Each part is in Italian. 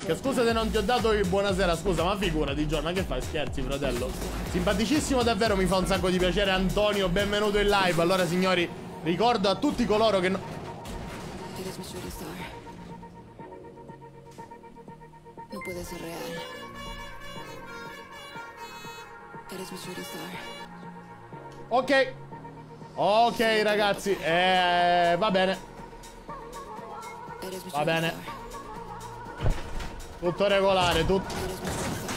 Che scusa se non ti ho dato il buonasera, scusa, ma figurati Giorno, ma che fai, scherzi fratello? Simpaticissimo davvero, mi fa un sacco di piacere Antonio, benvenuto in live. Allora signori, ricordo a tutti coloro che Eres mi shooting star. No puede ser real. Eres mi shooting star. Ok. Ok ragazzi, va bene. Eres mi Va shooting bene. star. Tutto regolare, tutto. Eres mi shooting star.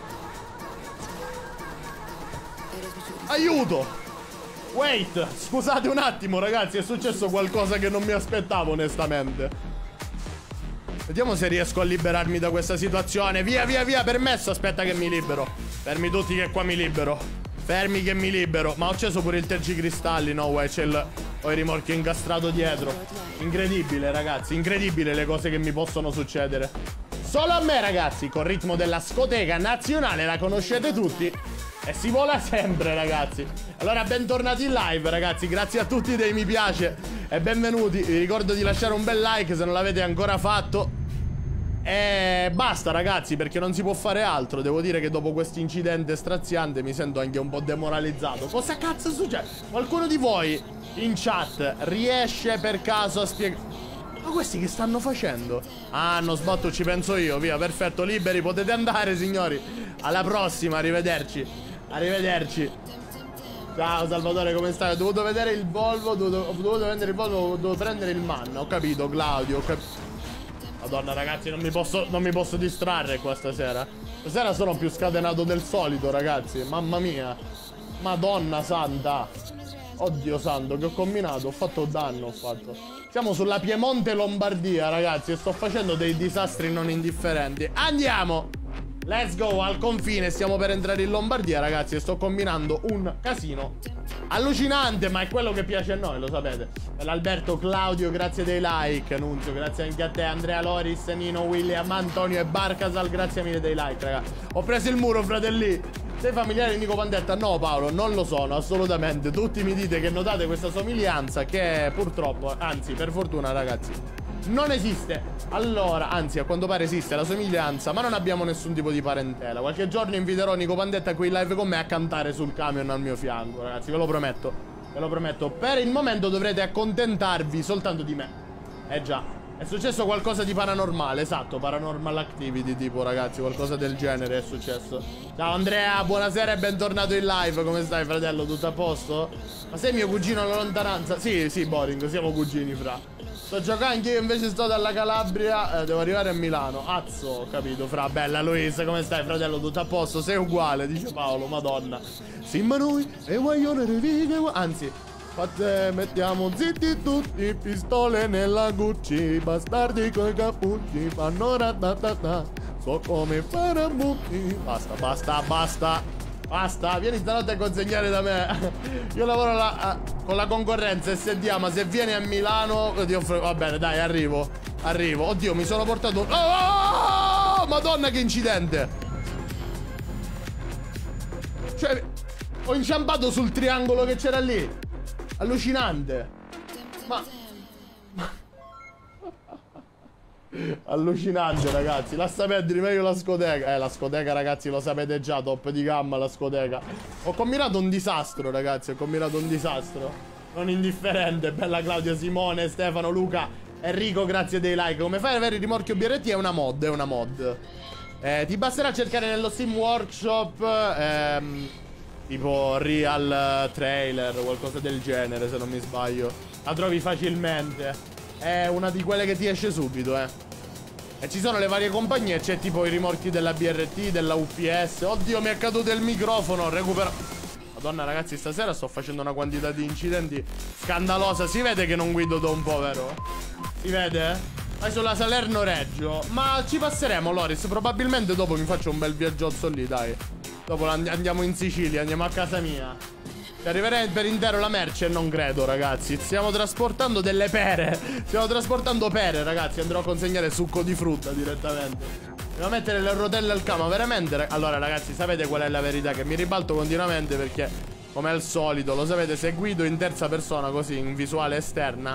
Eres mi shooting star. Aiuto! Wait, scusate un attimo ragazzi, è successo qualcosa che non mi aspettavo onestamente. Vediamo se riesco a liberarmi da questa situazione. Via, via, via, permesso, aspetta che mi libero. Fermi tutti che qua mi libero. Fermi che mi libero. Ma ho acceso pure il tergicristalli, no way, c'è il... ho il rimorchio incastrato dietro. Incredibile ragazzi, incredibile le cose che mi possono succedere. Solo a me ragazzi, col ritmo della scoteca nazionale, la conoscete tutti. E si vola sempre ragazzi. Allora bentornati in live ragazzi, grazie a tutti dei mi piace e benvenuti. Vi ricordo di lasciare un bel like se non l'avete ancora fatto. E basta ragazzi, perché non si può fare altro. Devo dire che dopo questo incidente straziante mi sento anche un po' demoralizzato. Cosa cazzo succede? Qualcuno di voi in chat riesce per caso a spiegare? Ma questi che stanno facendo? Ah, non sbatto, ci penso io, via, perfetto, liberi, potete andare signori. Alla prossima, arrivederci. Arrivederci. Ciao Salvatore, come stai? Ho dovuto vedere il Volvo, ho dovuto prendere il Volvo, ho dovuto prendere il Man. Ho capito Claudio, ho capito. Madonna ragazzi, non mi posso distrarre qua stasera. Stasera sono più scatenato del solito ragazzi. Mamma mia. Madonna santa. Oddio santo, che ho combinato? Ho fatto danno, ho fatto. Siamo sulla Piemonte Lombardia ragazzi e sto facendo dei disastri non indifferenti. Andiamo. Let's go, al confine, stiamo per entrare in Lombardia ragazzi e sto combinando un casino allucinante, ma è quello che piace a noi, lo sapete. L'Alberto, Claudio, grazie dei like. Nunzio, grazie anche a te. Andrea Loris, Nino, William, Antonio e Barcasal, grazie mille dei like raga. Ho preso il muro fratelli. Sei familiare di Nico Pandetta? No Paolo, non lo sono assolutamente. Tutti mi dite che notate questa somiglianza che purtroppo, anzi per fortuna ragazzi, non esiste. Allora, anzi a quanto pare esiste la somiglianza, ma non abbiamo nessun tipo di parentela. Qualche giorno inviterò Nico Pandetta qui in live con me a cantare sul camion al mio fianco ragazzi, ve lo prometto. Ve lo prometto. Per il momento dovrete accontentarvi soltanto di me. Già, è successo qualcosa di paranormale, esatto, paranormal activity tipo ragazzi, qualcosa del genere è successo. Ciao Andrea, buonasera e bentornato in live, come stai fratello, tutto a posto? Ma sei mio cugino alla lontananza? Sì, sì Boring, siamo cugini fra. Sto giocando anch'io, invece sto dalla Calabria, devo arrivare a Milano. Azzo, ho capito fra, bella Luisa, come stai fratello, tutto a posto? Sei uguale, dice Paolo, madonna. Simma noi e guaglione rivide, anzi... mettiamo zitti tutti, pistole nella Gucci, bastardi coi cappucci, fanno ratatata, so come farabutti. Basta, basta, basta. Basta, vieni stanotte a consegnare da me. Io lavoro con la concorrenza SDA, ma se vieni a Milano ti offro... Va bene, dai, arrivo. Arrivo. Oddio, mi sono portato... Oh, madonna che incidente. Cioè, ho inciampato sul triangolo che c'era lì. Allucinante. Ma allucinante ragazzi. Lascia perdere meglio la scoteca. La scoteca ragazzi lo sapete già, top di gamma la scoteca. Ho combinato un disastro ragazzi. Ho combinato un disastro non indifferente. Bella Claudia, Simone, Stefano, Luca, Enrico, grazie dei like. Come fai ad avere il rimorchio BRT? È una mod, è una mod. Ti basterà cercare nello Steam Workshop tipo Real Trailer o qualcosa del genere, se non mi sbaglio. La trovi facilmente. È una di quelle che ti esce subito, E ci sono le varie compagnie. C'è tipo i rimorchi della BRT, della UPS. Oddio, mi è caduto il microfono. Recupera. Madonna ragazzi, stasera sto facendo una quantità di incidenti scandalosa. Si vede che non guido da un po', vero? Si vede? Vai sulla Salerno-Reggio. Ma ci passeremo, Loris. Probabilmente dopo mi faccio un bel viaggiozzo lì, dai. Dopo andiamo in Sicilia, andiamo a casa mia. Arriverei per intero la merce? Non credo ragazzi. Stiamo trasportando delle pere. Stiamo trasportando pere ragazzi. Andrò a consegnare succo di frutta direttamente. Devo mettere le rotelle al cama. Veramente. Allora ragazzi, sapete qual è la verità? Che mi ribalto continuamente perché, come al solito, lo sapete, se guido in terza persona così, in visuale esterna,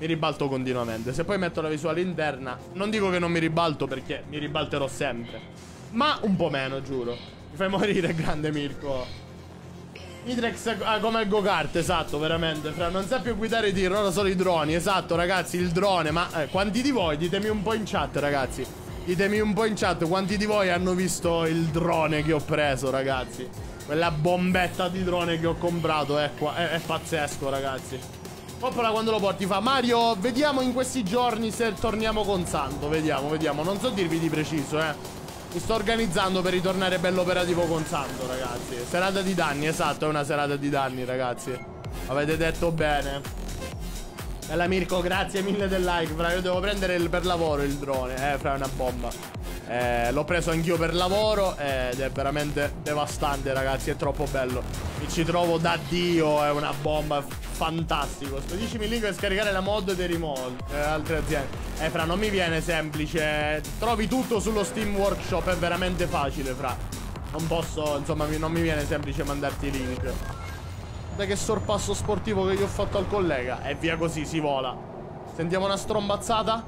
mi ribalto continuamente. Se poi metto la visuale interna, non dico che non mi ribalto, perché mi ribalterò sempre, ma un po' meno, giuro. Mi fai morire, grande Mirko. Mitrex come il go-kart, esatto, veramente. Fra, non sa più guidare i tir, ora solo i droni. Esatto, ragazzi, il drone. Ma quanti di voi, ditemi un po' in chat, ragazzi. Ditemi un po' in chat quanti di voi hanno visto il drone che ho preso, ragazzi. Quella bombetta di drone che ho comprato, è pazzesco, ragazzi. Poppola quando lo porti fa: Mario, vediamo in questi giorni se torniamo con Santo. Vediamo, vediamo. Non so dirvi di preciso, Mi sto organizzando per ritornare bello operativo con Santo, ragazzi. Serata di danni, esatto, è una serata di danni, ragazzi. Avete detto bene. Bella Mirko, grazie mille del like, fra. Io devo prendere per lavoro il drone. Fra, è una bomba. L'ho preso anch'io per lavoro ed è veramente devastante, ragazzi. È troppo bello. Mi ci trovo da Dio, è una bomba. Fantastico. Spediscimi il link per scaricare la mod dei remote altre aziende. Fra, non mi viene semplice. Trovi tutto sullo Steam Workshop, è veramente facile, fra. Non posso, insomma, non mi viene semplice mandarti i link. Guarda che sorpasso sportivo che gli ho fatto al collega. E via così, si vola. Sentiamo una strombazzata.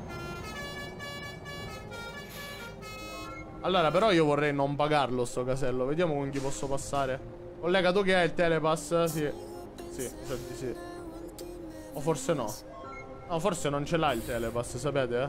Allora, però io vorrei non pagarlo sto casello. Vediamo con chi posso passare. Collega, tu che hai il telepass? Sì. Sì, sì. O forse no. No, forse non ce l'ha il telepass, sapete?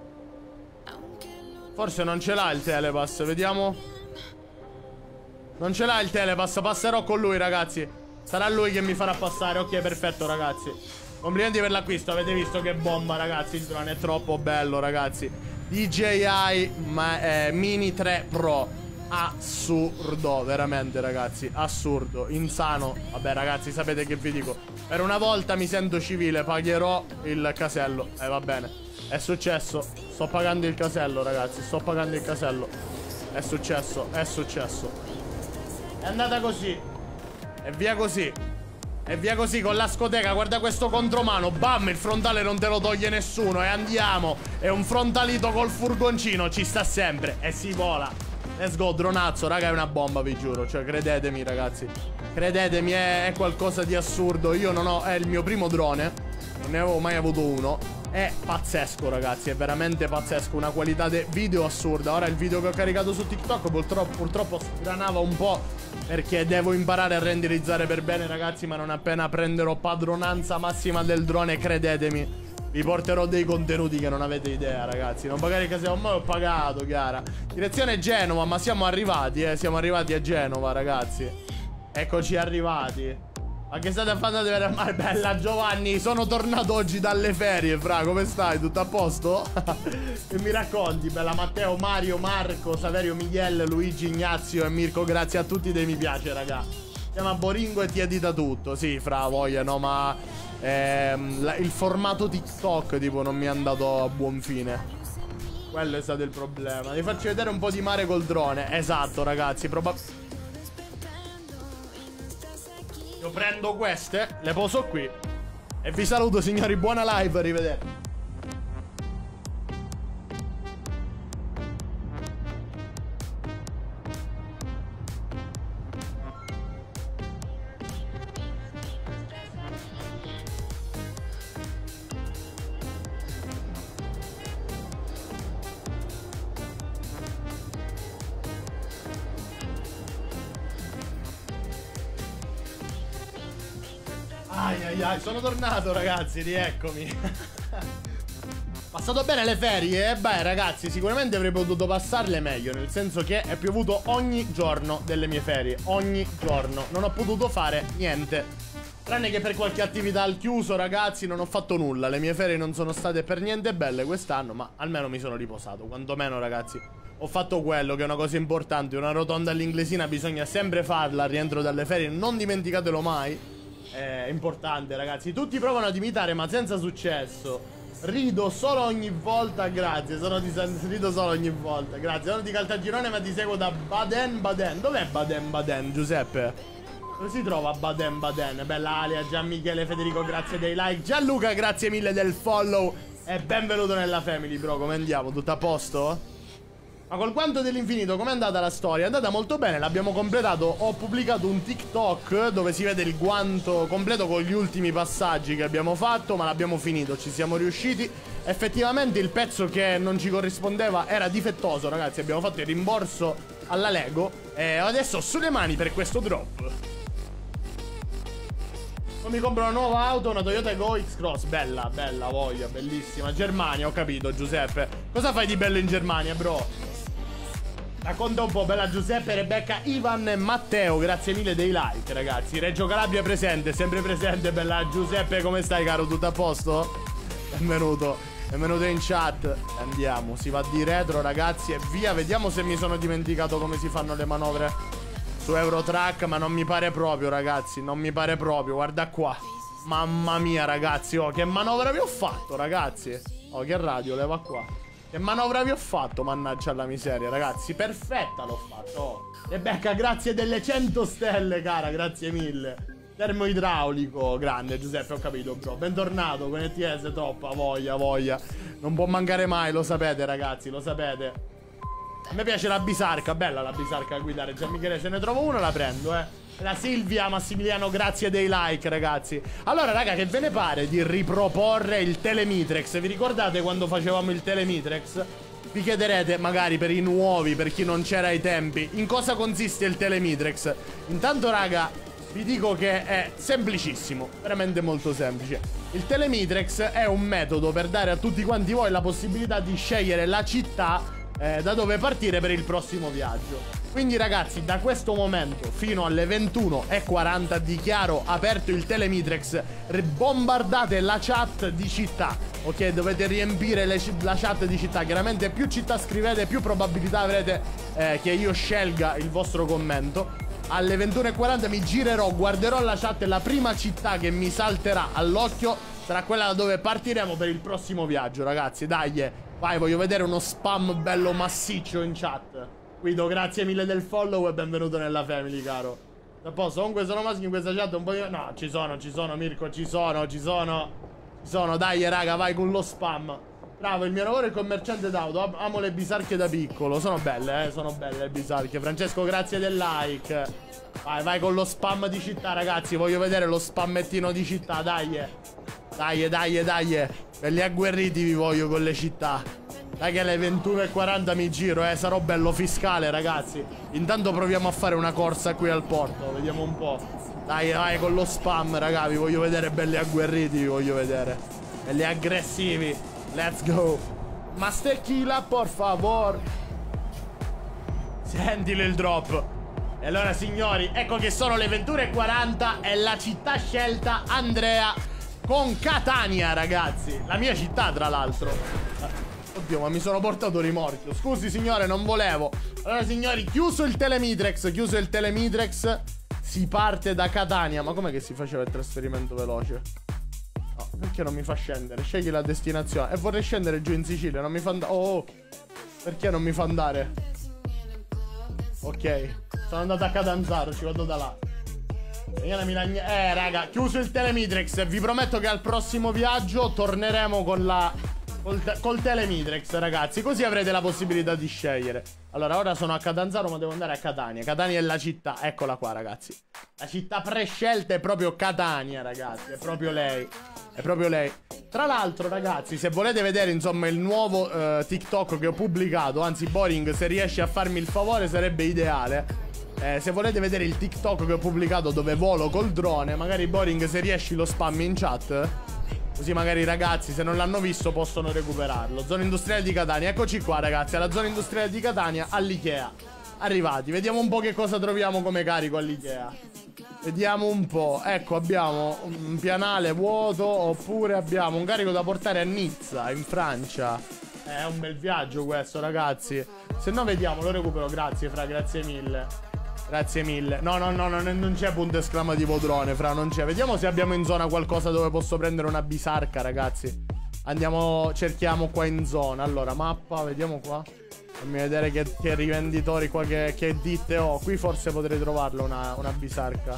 Forse non ce l'ha il telepass, vediamo. Non ce l'ha il telepass, passerò con lui, ragazzi. Sarà lui che mi farà passare. Ok, perfetto, ragazzi. Complimenti per l'acquisto, avete visto che bomba, ragazzi. Il drone è troppo bello, ragazzi. DJI Mini 3 Pro. Assurdo, veramente, ragazzi. Assurdo, insano. Vabbè, ragazzi, sapete che vi dico. Per una volta mi sento civile, pagherò il casello. Va bene. È successo. Sto pagando il casello, ragazzi. Sto pagando il casello. È successo, è successo. È andata così. E via così. E via così con la scoteca. Guarda questo contromano. Bam, il frontale non te lo toglie nessuno. E andiamo. È un frontalito col furgoncino. Ci sta sempre. E si vola. Let's go, dronazzo, raga, è una bomba, vi giuro. Cioè, credetemi, ragazzi. Credetemi, è qualcosa di assurdo. Io non ho... È il mio primo drone. Non ne avevo mai avuto uno. È pazzesco, ragazzi. È veramente pazzesco. Una qualità di video assurda. Ora il video che ho caricato su TikTok purtroppo sgranava un po', perché devo imparare a renderizzare per bene, ragazzi. Ma non appena prenderò padronanza massima del drone, credetemi, vi porterò dei contenuti che non avete idea, ragazzi. Non pagare il casello, ma ho pagato, Chiara. Direzione Genova, ma siamo arrivati, siamo arrivati a Genova, ragazzi. Eccoci arrivati. Ma che state facendo? Ma bella Giovanni, sono tornato oggi dalle ferie, fra. Come stai? Tutto a posto? Che mi racconti? Bella Matteo, Mario, Marco, Saverio, Miguel, Luigi, Ignazio e Mirko. Grazie a tutti dei mi piace, raga. Siamo a Boringo e ti edita tutto. Sì, fra, voglia, no, ma... il formato TikTok tipo non mi è andato a buon fine. Quello è stato il problema. Vi faccio vedere un po' di mare col drone. Esatto, ragazzi. Io prendo queste, le poso qui e vi saluto, signori. Buona live, arrivederci. Sono tornato, ragazzi, rieccomi. Passato bene le ferie? Beh, ragazzi, sicuramente avrei potuto passarle meglio, nel senso che è piovuto ogni giorno delle mie ferie. Ogni giorno. Non ho potuto fare niente, tranne che per qualche attività al chiuso, ragazzi. Non ho fatto nulla. Le mie ferie non sono state per niente belle quest'anno, ma almeno mi sono riposato. Quantomeno, ragazzi, ho fatto quello che è una cosa importante. Una rotonda all'inglesina bisogna sempre farla al rientro dalle ferie. Non dimenticatelo mai. È importante, ragazzi. Tutti provano ad imitare, ma senza successo. Rido solo ogni volta, grazie. Rido solo ogni volta, grazie. Sono di Caltagirone, ma ti seguo da Baden-Baden. Dov'è Baden-Baden, Giuseppe? Dove si trova Baden-Baden? Bella Alia, Gian Michele, Federico, grazie dei like. Gianluca, grazie mille del follow. E benvenuto nella family, bro. Come andiamo? Tutto a posto? Ma col Guanto dell'Infinito com'è andata la storia? È andata molto bene, l'abbiamo completato. Ho pubblicato un TikTok dove si vede il guanto completo con gli ultimi passaggi che abbiamo fatto, ma l'abbiamo finito, ci siamo riusciti. Effettivamente il pezzo che non ci corrispondeva era difettoso, ragazzi. Abbiamo fatto il rimborso alla Lego e adesso ho sulle mani per questo drop. Mi compro una nuova auto, una Toyota Go X-Cross. Bella, bella, voglia, bellissima. Germania, ho capito, Giuseppe. Cosa fai di bello in Germania, bro? Racconta un po', bella Giuseppe, Rebecca, Ivan e Matteo. Grazie mille dei like, ragazzi. Reggio Calabria presente, sempre presente, bella Giuseppe. Come stai, caro? Tutto a posto? Benvenuto. Benvenuto in chat. Andiamo, si va di retro, ragazzi, e via. Vediamo se mi sono dimenticato come si fanno le manovre su Eurotrack, ma non mi pare proprio, ragazzi. Non mi pare proprio, guarda qua. Mamma mia, ragazzi, oh, che manovra vi ho fatto, ragazzi. Oh, che radio, leva qua. Che manovra vi ho fatto, mannaggia alla miseria, ragazzi. Perfetta l'ho fatto, oh. Rebecca, grazie delle 100 stelle, cara, grazie mille. Termoidraulico, grande, Giuseppe, ho capito, bro. Bentornato con ETS, troppa voglia, voglia. Non può mancare mai, lo sapete, ragazzi, lo sapete. A me piace la bisarca, bella la bisarca a guidare. Gian Michele, se ne trovo una la prendo, La Silvia, Massimiliano, grazie dei like, ragazzi. Allora, raga, che ve ne pare di riproporre il Telemitrex? Vi ricordate quando facevamo il Telemitrex? Vi chiederete, magari per i nuovi, per chi non c'era ai tempi, in cosa consiste il Telemitrex? Intanto, raga, vi dico che è semplicissimo, veramente molto semplice. Il Telemitrex è un metodo per dare a tutti quanti voi la possibilità di scegliere la città da dove partire per il prossimo viaggio. Quindi, ragazzi, da questo momento fino alle 21:40 dichiaro aperto il Telemitrex. Bombardate la chat di città, ok? Dovete riempire la chat di città. Chiaramente più città scrivete, più probabilità avrete che io scelga il vostro commento. Alle 21:40 mi girerò, guarderò la chat e la prima città che mi salterà all'occhio sarà quella da dove partiremo per il prossimo viaggio, ragazzi. Dai, vai, voglio vedere uno spam bello massiccio in chat. Guido, grazie mille del follow e benvenuto nella family, caro. A posto, comunque sono maschi in questa chat un po' di... No, ci sono, Mirko, ci sono, dai, raga, vai con lo spam. Bravo, il mio lavoro è commerciante d'auto, amo le bisarche da piccolo. Sono belle le bisarche. Francesco, grazie del like. Vai con lo spam di città, ragazzi. Voglio vedere lo spammettino di città, dai. Dai. Belli agguerriti vi voglio con le città. Dai che alle 21:40 mi giro, sarò bello fiscale, ragazzi. Intanto proviamo a fare una corsa qui al porto, vediamo un po'. Dai, vai con lo spam, raga, vi voglio vedere belli agguerriti, vi voglio vedere. Belli aggressivi. Let's go. Master Killa, por favor. Sentilo il drop. E allora, signori, ecco che sono le 21:40 e la città scelta, Andrea, con Catania, ragazzi. La mia città, tra l'altro. Oddio, ma mi sono portato rimorchio. Scusi, signore, non volevo. Allora, signori, chiuso il Telemitrex, si parte da Catania. Ma com'è che si faceva il trasferimento veloce? No, perché non mi fa scendere? Scegli la destinazione. E vorrei scendere giù in Sicilia, non mi fa andare. Oh, perché non mi fa andare? Ok, sono andato a Catanzaro, ci vado da là. Raga, chiuso il Telemitrex. Vi prometto che al prossimo viaggio torneremo con col Telemitrex, ragazzi. Così avrete la possibilità di scegliere. Allora, ora sono a Catanzaro, ma devo andare a Catania. Catania è la città, eccola qua, ragazzi. La città prescelta è proprio Catania, ragazzi. È proprio lei. Tra l'altro, ragazzi, se volete vedere, insomma, il nuovo TikTok che ho pubblicato, anzi, Boring, se riesci a farmi il favore sarebbe ideale. Se volete vedere il TikTok che ho pubblicato dove volo col drone, magari, Boring, se riesci lo spam in chat, così magari i ragazzi, se non l'hanno visto, possono recuperarlo. Zona industriale di Catania, eccoci qua, ragazzi, alla zona industriale di Catania, all'Ikea. Arrivati, vediamo un po' che cosa troviamo come carico all'Ikea. Vediamo un po'. Ecco, abbiamo un pianale vuoto, oppure abbiamo un carico da portare a Nizza, in Francia. È un bel viaggio questo, ragazzi. Se no, vediamo, lo recupero. Grazie, Fra, grazie mille. Grazie mille. No, non c'è punto esclamativo drone, Fra, non c'è. Vediamo se abbiamo in zona qualcosa dove posso prendere una bisarca, ragazzi. Andiamo, cerchiamo qua in zona. Allora, mappa, vediamo qua. Fammi vedere che rivenditori qua, che ditte ho. Qui forse potrei trovarlo una bisarca.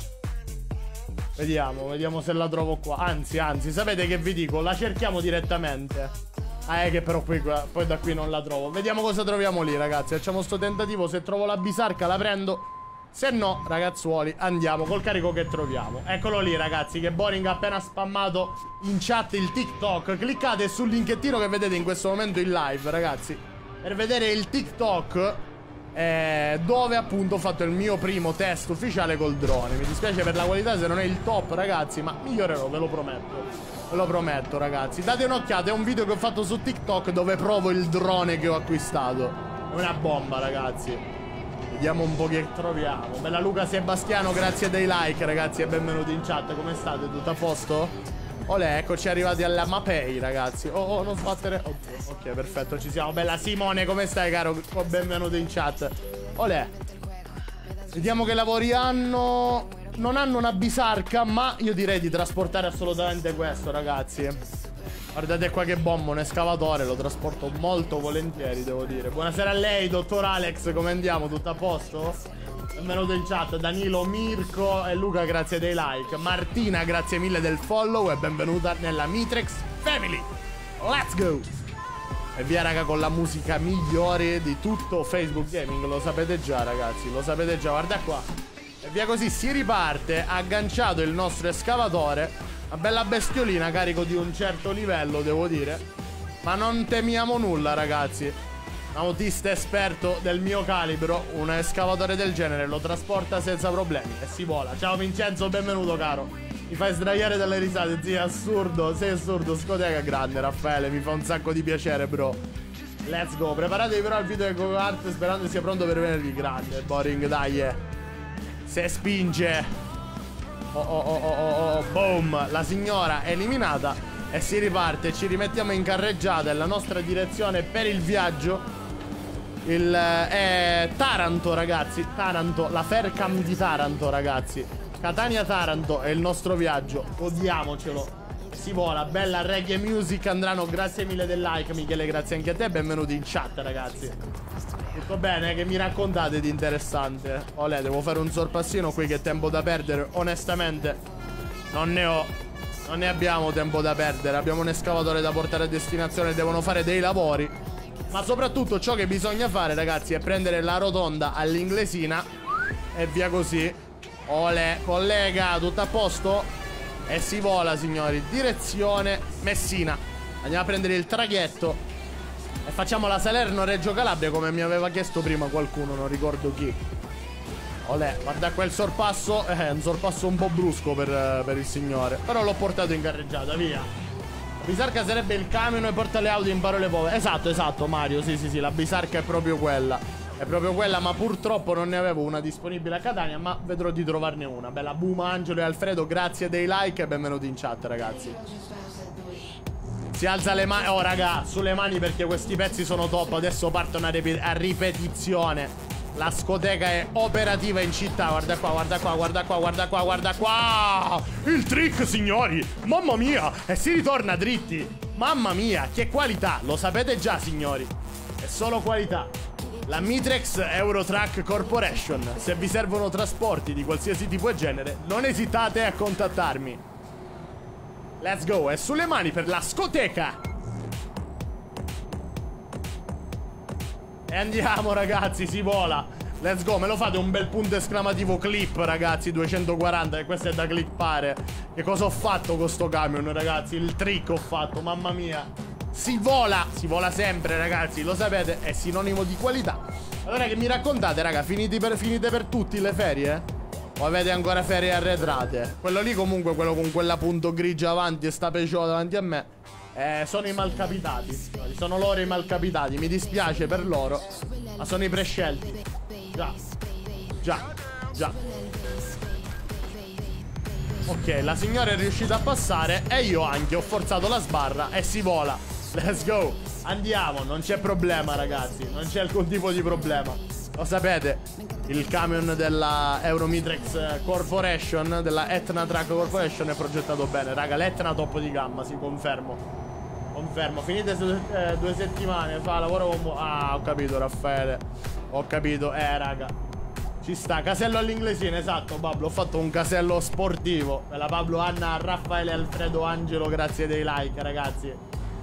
Vediamo se la trovo qua. Anzi, sapete che vi dico? La cerchiamo direttamente. Ah, è che però poi da qui non la trovo. Vediamo cosa troviamo lì, ragazzi. Facciamo sto tentativo. Se trovo la bisarca la prendo. Se no, ragazzuoli, andiamo col carico che troviamo. Eccolo lì, ragazzi, che Boring ha appena spammato in chat il TikTok. Cliccate sul linkettino che vedete in questo momento in live, ragazzi, per vedere il TikTok dove appunto ho fatto il mio primo test ufficiale col drone. Mi dispiace per la qualità se non è il top, ragazzi, ma migliorerò, ve lo prometto. Ve lo prometto, ragazzi. Date un'occhiata, è un video che ho fatto su TikTok dove provo il drone che ho acquistato. È una bomba, ragazzi. Vediamo un po' che troviamo. Bella Luca Sebastiano, grazie dei like, ragazzi, e benvenuti in chat. Come state? Tutto a posto? Olè, eccoci arrivati alla Mapei, ragazzi. Oh, non sbattere. Ok, perfetto, ci siamo. Bella Simone, come stai, caro? Benvenuto in chat. Olè. Vediamo che lavori hanno. Non hanno una bisarca, ma io direi di trasportare assolutamente questo, ragazzi. Guardate qua che bomba, un escavatore, lo trasporto molto volentieri, devo dire. Buonasera a lei, dottor Alex, come andiamo? Tutto a posto? Benvenuto in chat, Danilo, Mirko e Luca, grazie dei like. Martina, grazie mille del follow e benvenuta nella Mitrex Family. Let's go! E via, raga, con la musica migliore di tutto Facebook Gaming, lo sapete già, ragazzi, lo sapete già, guarda qua. E via così si riparte, agganciato il nostro escavatore. Una bella bestiolina, carico di un certo livello, devo dire. Ma non temiamo nulla, ragazzi. Un autista esperto del mio calibro, un escavatore del genere lo trasporta senza problemi e si vola. Ciao Vincenzo, benvenuto, caro. Mi fai sdraiare dalle risate, zio, assurdo. Sei assurdo, scoteca grande, Raffaele. Mi fa un sacco di piacere, bro. Let's go. Preparatevi però al video di Go Art, sperando sia pronto per venerdì. Grande, Boring, dai, Se spinge. Boom. La signora è eliminata e si riparte. Ci rimettiamo in carreggiata nella nostra direzione per il viaggio. Taranto, ragazzi. Taranto, la Faircam di Taranto, ragazzi. Catania-Taranto è il nostro viaggio. Godiamocelo. Si vola. Bella reggae music. Andrano, grazie mille del like, Michele, grazie anche a te. Benvenuti in chat, ragazzi. Tutto bene? Che mi raccontate di interessante? Olè, devo fare un sorpassino qui, che tempo da perdere. Onestamente non ne abbiamo tempo da perdere. Abbiamo un escavatore da portare a destinazione, devono fare dei lavori. Ma soprattutto ciò che bisogna fare, ragazzi, è prendere la rotonda all'inglesina e via così. Olè, collega, tutto a posto? E si vola, signori, direzione Messina. Andiamo a prendere il traghetto e facciamo la Salerno-Reggio Calabria, come mi aveva chiesto prima qualcuno, non ricordo chi. Olè, guarda quel sorpasso. Un sorpasso un po' brusco per il signore, però l'ho portato in carreggiata, via. La bisarca sarebbe il camion e porta le auto in parole povere. Esatto, Mario, sì, la bisarca è proprio quella. È proprio quella, ma purtroppo non ne avevo una disponibile a Catania, ma vedrò di trovarne una. Bella boom, Angelo e Alfredo, grazie dei like e benvenuti in chat, ragazzi. Si alza le mani. Oh, raga, sulle mani, perché questi pezzi sono top. Adesso partono a ripetizione. La scoteca è operativa in città. Guarda qua, guarda qua, guarda qua, guarda qua, guarda qua. Il trick, signori. Mamma mia. E si ritorna dritti. Mamma mia, che qualità. Lo sapete già, signori. È solo qualità. La Mitrex Eurotrack Corporation. Se vi servono trasporti di qualsiasi tipo e genere, non esitate a contattarmi. Let's go, è sulle mani per la scoteca. E andiamo, ragazzi, si vola. Let's go, me lo fate un bel punto esclamativo clip, ragazzi, 240, e questo è da clippare. Che cosa ho fatto con sto camion, ragazzi? Il trick ho fatto, mamma mia. Si vola sempre, ragazzi, lo sapete, è sinonimo di qualità. Allora, che mi raccontate, raga? Finite per tutti le ferie? O avete ancora ferie arretrate? Quello lì comunque, quello con quella punto grigia avanti e sta Peugeot davanti a me, sono i malcapitati. Sono loro i malcapitati. Mi dispiace per loro, ma sono i prescelti. Già. Ok, la signora è riuscita a passare e io anche. Ho forzato la sbarra e si vola. Let's go. Andiamo, non c'è problema, ragazzi. Non c'è alcun tipo di problema. Lo sapete, il camion della Euromitrex Corporation, della Etna Truck Corporation, è progettato bene, raga. L'Etna top di gamma, sì, confermo. Finite 2 settimane fa, lavoro con... Ah, ho capito, Raffaele. Ho capito, raga. Ci sta, casello all'inglesina, esatto, Pablo. Ho fatto un casello sportivo. Bella Pablo, Anna, Raffaele, Alfredo, Angelo, grazie dei like, ragazzi.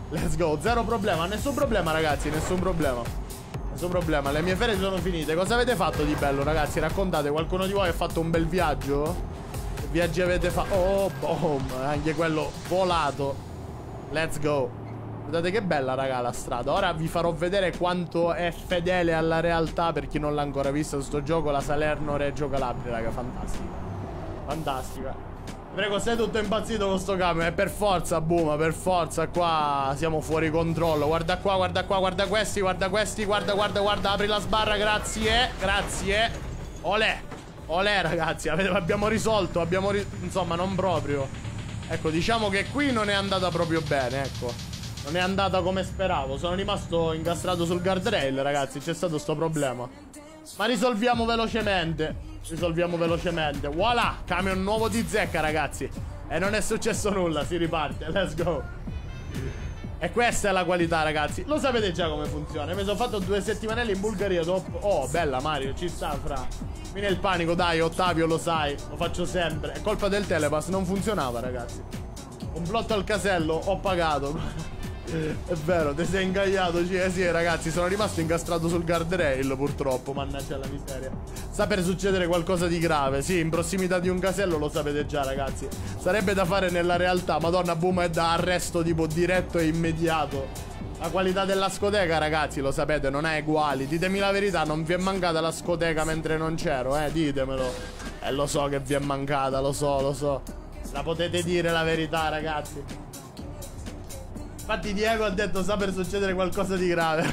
Let's go, zero problema, nessun problema ragazzi, nessun problema. Nessun problema, le mie ferie sono finite. Cosa avete fatto di bello ragazzi? Raccontate, qualcuno di voi ha fatto un bel viaggio? Che viaggi avete fatto? Oh, boom, anche quello volato. Let's go. Guardate che bella raga la strada. Ora vi farò vedere quanto è fedele alla realtà. Per chi non l'ha ancora visto sto gioco, la Salerno-Reggio Calabria raga, fantastica. Fantastica. Prego, sei tutto impazzito con sto camion. Per forza, Buma, per forza. Qua siamo fuori controllo. Guarda qua, guarda qua, guarda questi, guarda questi. Guarda, guarda, guarda. Apri la sbarra, grazie. Grazie. Olè. Olè, ragazzi. Abbiamo risolto. Insomma, non proprio. Ecco, diciamo che qui non è andata proprio bene, ecco. Non è andata come speravo. Sono rimasto incastrato sul guardrail, ragazzi. C'è stato sto problema. Ma risolviamo velocemente. Risolviamo velocemente. Voilà, camion nuovo di zecca ragazzi. E non è successo nulla, si riparte. Let's go. E questa è la qualità ragazzi. Lo sapete già come funziona. Mi sono fatto 2 settimanelle in Bulgaria dopo. Oh bella Mario, ci sta fra. Viene il panico, dai Ottavio, lo sai. Lo faccio sempre. È colpa del telepass, non funzionava ragazzi. Complotto al casello, ho pagato. È vero, ti sei ingagliato. Sì ragazzi, sono rimasto incastrato sul guardrail purtroppo. Mannaggia la miseria. Sta per succedere qualcosa di grave. Sì, in prossimità di un casello, lo sapete già ragazzi. Sarebbe da fare nella realtà. Madonna, boom, è da arresto tipo diretto e immediato. La qualità della scoteca ragazzi, lo sapete, non è uguale. Ditemi la verità, non vi è mancata la scoteca mentre non c'ero, ditemelo. Lo so che vi è mancata, lo so. La potete dire la verità ragazzi. Infatti Diego ha detto sta per succedere qualcosa di grave.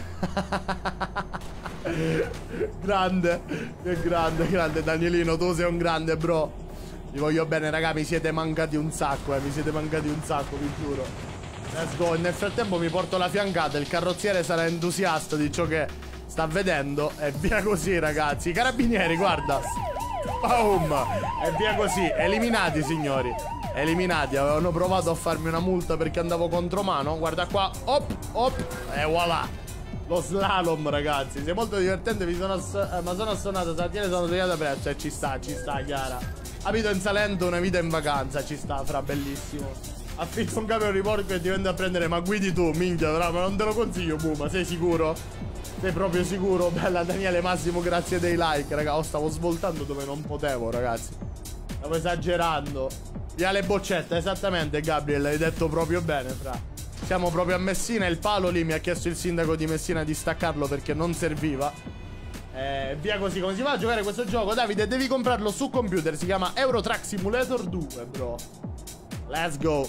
Grande. Che grande Danielino, tu sei un grande bro. Vi voglio bene raga, mi siete mancati un sacco. Mi siete mancati un sacco, vi giuro. Let's go. Nel frattempo mi porto la fiancata. Il carrozziere sarà entusiasta di ciò che sta vedendo. E via così ragazzi. I carabinieri, guarda. Boom. E via così. Eliminati signori. Eliminati, avevano provato a farmi una multa perché andavo contromano. Guarda qua, op, e voilà. Lo slalom ragazzi, sei molto divertente, ma sono assonato stamattina, sono svegliato presto. E ci sta, Chiara. Abito in Salento, una vita in vacanza. Ci sta, fra, bellissimo. Affitto un camion rimorchio e ti vendo a prendere. Ma guidi tu, minchia, ma non te lo consiglio, Puma, sei sicuro? Sei proprio sicuro? Bella Daniele Massimo, grazie dei like, raga. Stavo svoltando dove non potevo, ragazzi. Stavo esagerando. Via le boccette, esattamente Gabriel, hai detto proprio bene, fra. Siamo proprio a Messina, il palo lì mi ha chiesto il sindaco di Messina di staccarlo perché non serviva. Via così, come si va a giocare questo gioco? Davide, devi comprarlo su computer, si chiama Euro Truck Simulator 2, bro. Let's go.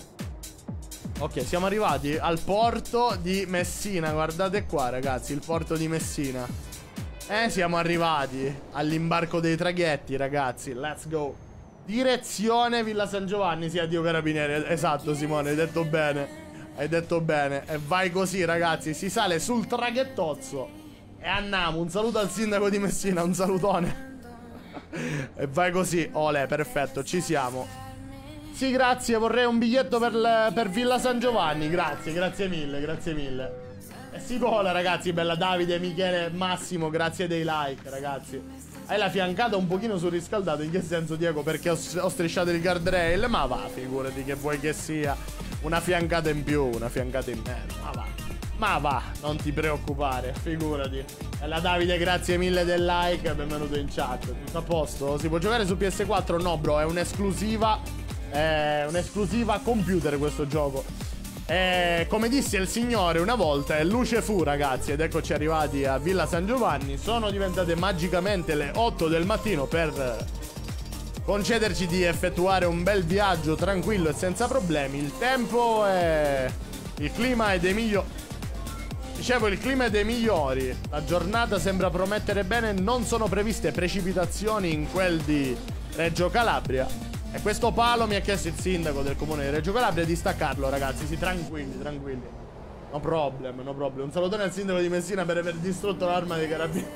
Ok, siamo arrivati al porto di Messina, guardate qua ragazzi, il porto di Messina. Siamo arrivati all'imbarco dei traghetti, ragazzi, let's go. Direzione Villa San Giovanni, sì, addio carabinieri. Esatto Simone, hai detto bene. Hai detto bene. E vai così ragazzi, si sale sul traghettozzo e andiamo. Un saluto al sindaco di Messina, un salutone. E vai così, olè, perfetto, ci siamo. Sì, grazie, vorrei un biglietto per Villa San Giovanni. Grazie mille, grazie mille. E si vola ragazzi, bella Davide, Michele, Massimo, grazie dei like ragazzi. Hai la fiancata un pochino surriscaldata. In che senso Diego? Perché ho strisciato il guardrail. Ma va, figurati che vuoi che sia. Una fiancata in più, una fiancata in meno. Ma va, non ti preoccupare, figurati. E la Davide, grazie mille del like. Benvenuto in chat. Tutto a posto? Si può giocare su PS4? No bro, è un'esclusiva. È un'esclusiva computer questo gioco. Come disse il signore una volta, è luce fu ragazzi. Ed eccoci arrivati a Villa San Giovanni. Sono diventate magicamente le 8 del mattino per concederci di effettuare un bel viaggio tranquillo e senza problemi. Il tempo è... il clima è dei migliori. Dicevo, il clima è dei migliori. La giornata sembra promettere bene. Non sono previste precipitazioni in quel di Reggio Calabria. E questo palo mi ha chiesto il sindaco del comune di Reggio Calabria di staccarlo, ragazzi. Sì, tranquilli. No problem. Un salutone al sindaco di Messina per aver distrutto l'arma dei carabinieri.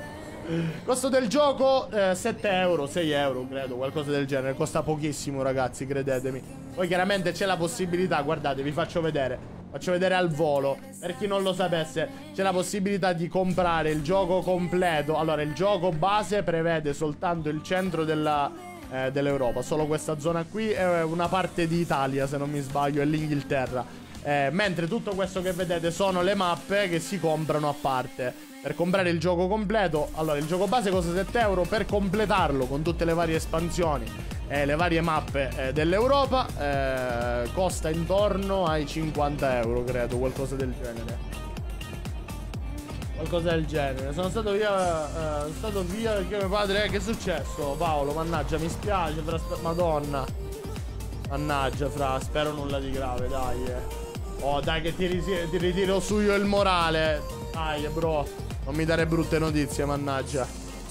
Costo del gioco 7 euro, 6 euro, credo, qualcosa del genere. Costa pochissimo, ragazzi, credetemi. Poi chiaramente c'è la possibilità, guardate, vi faccio vedere. Faccio vedere al volo. Per chi non lo sapesse, c'è la possibilità di comprare il gioco completo. Allora, il gioco base prevede soltanto il centro dell'Europa. Solo questa zona qui è una parte di Italia, se non mi sbaglio, e l'Inghilterra. Mentre tutto questo che vedete sono le mappe che si comprano a parte. Per comprare il gioco completo, allora il gioco base costa 7 euro, per completarlo con tutte le varie espansioni e le varie mappe dell'Europa costa intorno ai 50 euro, credo, qualcosa del genere. Qualcosa del genere. Sono stato via perché mio padre... che è successo? Paolo, mannaggia, mi spiace, fra... Madonna. Mannaggia, fra, spero nulla di grave, dai. Oh, dai che ti ritiro su io il morale. Dai, bro. Non mi dare brutte notizie, mannaggia.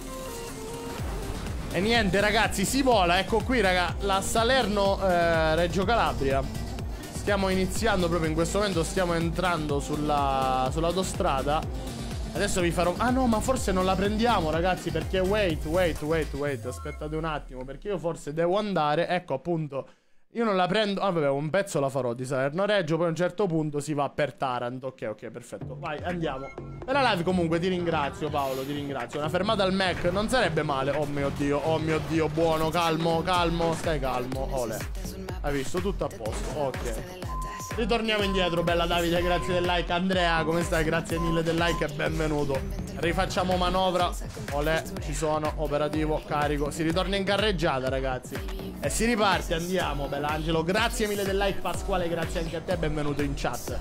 E niente, ragazzi, si vola. Ecco qui, raga, la Salerno Reggio Calabria. Stiamo iniziando proprio in questo momento. Stiamo entrando sull'autostrada. Adesso vi farò... Ah no, ma forse non la prendiamo, ragazzi, perché wait. Aspettate un attimo, perché io forse devo andare. Ecco, appunto, io non la prendo... Ah, vabbè, un pezzo la farò di Salerno Reggio. Poi a un certo punto si va per Taranto. Ok, perfetto. Vai, andiamo. Per la live comunque ti ringrazio, Paolo, ti ringrazio. Una fermata al Mac non sarebbe male. Oh mio Dio, buono, calmo, stai calmo. Ole. Hai visto? Tutto a posto. Ok. Ritorniamo indietro, bella Davide, grazie del like. Andrea, come stai? Grazie mille del like e benvenuto. Rifacciamo manovra. Olè, ci sono, operativo, carico. Si ritorna in carreggiata, ragazzi. E si riparte, andiamo, bell'Angelo. Grazie mille del like, Pasquale, grazie anche a te, benvenuto in chat.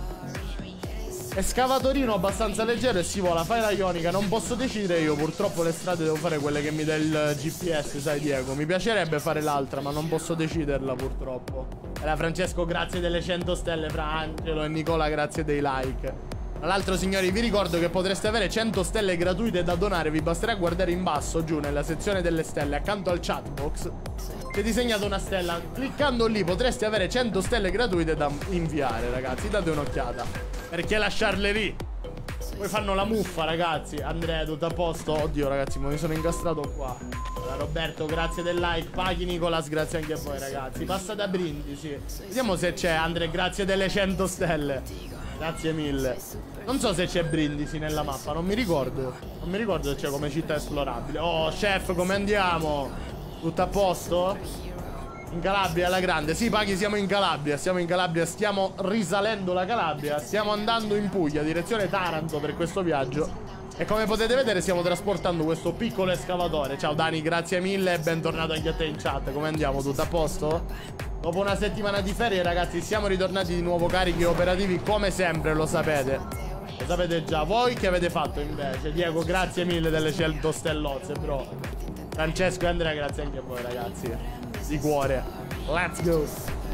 Escavatorino abbastanza leggero e si vola, fai la ionica. Non posso decidere io, purtroppo le strade devo fare quelle che mi dà il GPS, sai Diego. Mi piacerebbe fare l'altra, ma non posso deciderla purtroppo. E la Francesco, grazie delle 100 stelle. Fra Angelo e Nicola, grazie dei like. Tra l'altro, signori, vi ricordo che potreste avere 100 stelle gratuite da donare. Vi basterà guardare in basso, giù, nella sezione delle stelle, accanto al chat box. C'è disegnata una stella. Cliccando lì potreste avere 100 stelle gratuite da inviare, ragazzi. Date un'occhiata. Perché lasciarle lì? Poi fanno la muffa, ragazzi. Andrea, tutto a posto? Oddio, ragazzi, mi sono incastrato qua. Allora, Roberto, grazie del like. Paghi Nicolas, grazie anche a voi, ragazzi. Passa da Brindisi. Vediamo se c'è, Andrea, grazie delle 100 stelle. Grazie mille. Non so se c'è Brindisi nella mappa, non mi ricordo. Non mi ricordo se c'è come città esplorabile. Oh, chef, come andiamo? Tutto a posto? In Calabria alla grande. Sì, Paghi, siamo in Calabria. Stiamo risalendo la Calabria. Stiamo andando in Puglia, direzione Taranto per questo viaggio. E come potete vedere stiamo trasportando questo piccolo escavatore. Ciao Dani, grazie mille e bentornato anche a te in chat. Come andiamo? Tutto a posto? Dopo una settimana di ferie, ragazzi, siamo ritornati di nuovo carichi e operativi come sempre, lo sapete. Lo sapete già. Voi che avete fatto invece? Diego, grazie mille delle 100 stellozze, bro. Francesco e Andrea, grazie anche a voi, ragazzi. Di cuore. Let's go.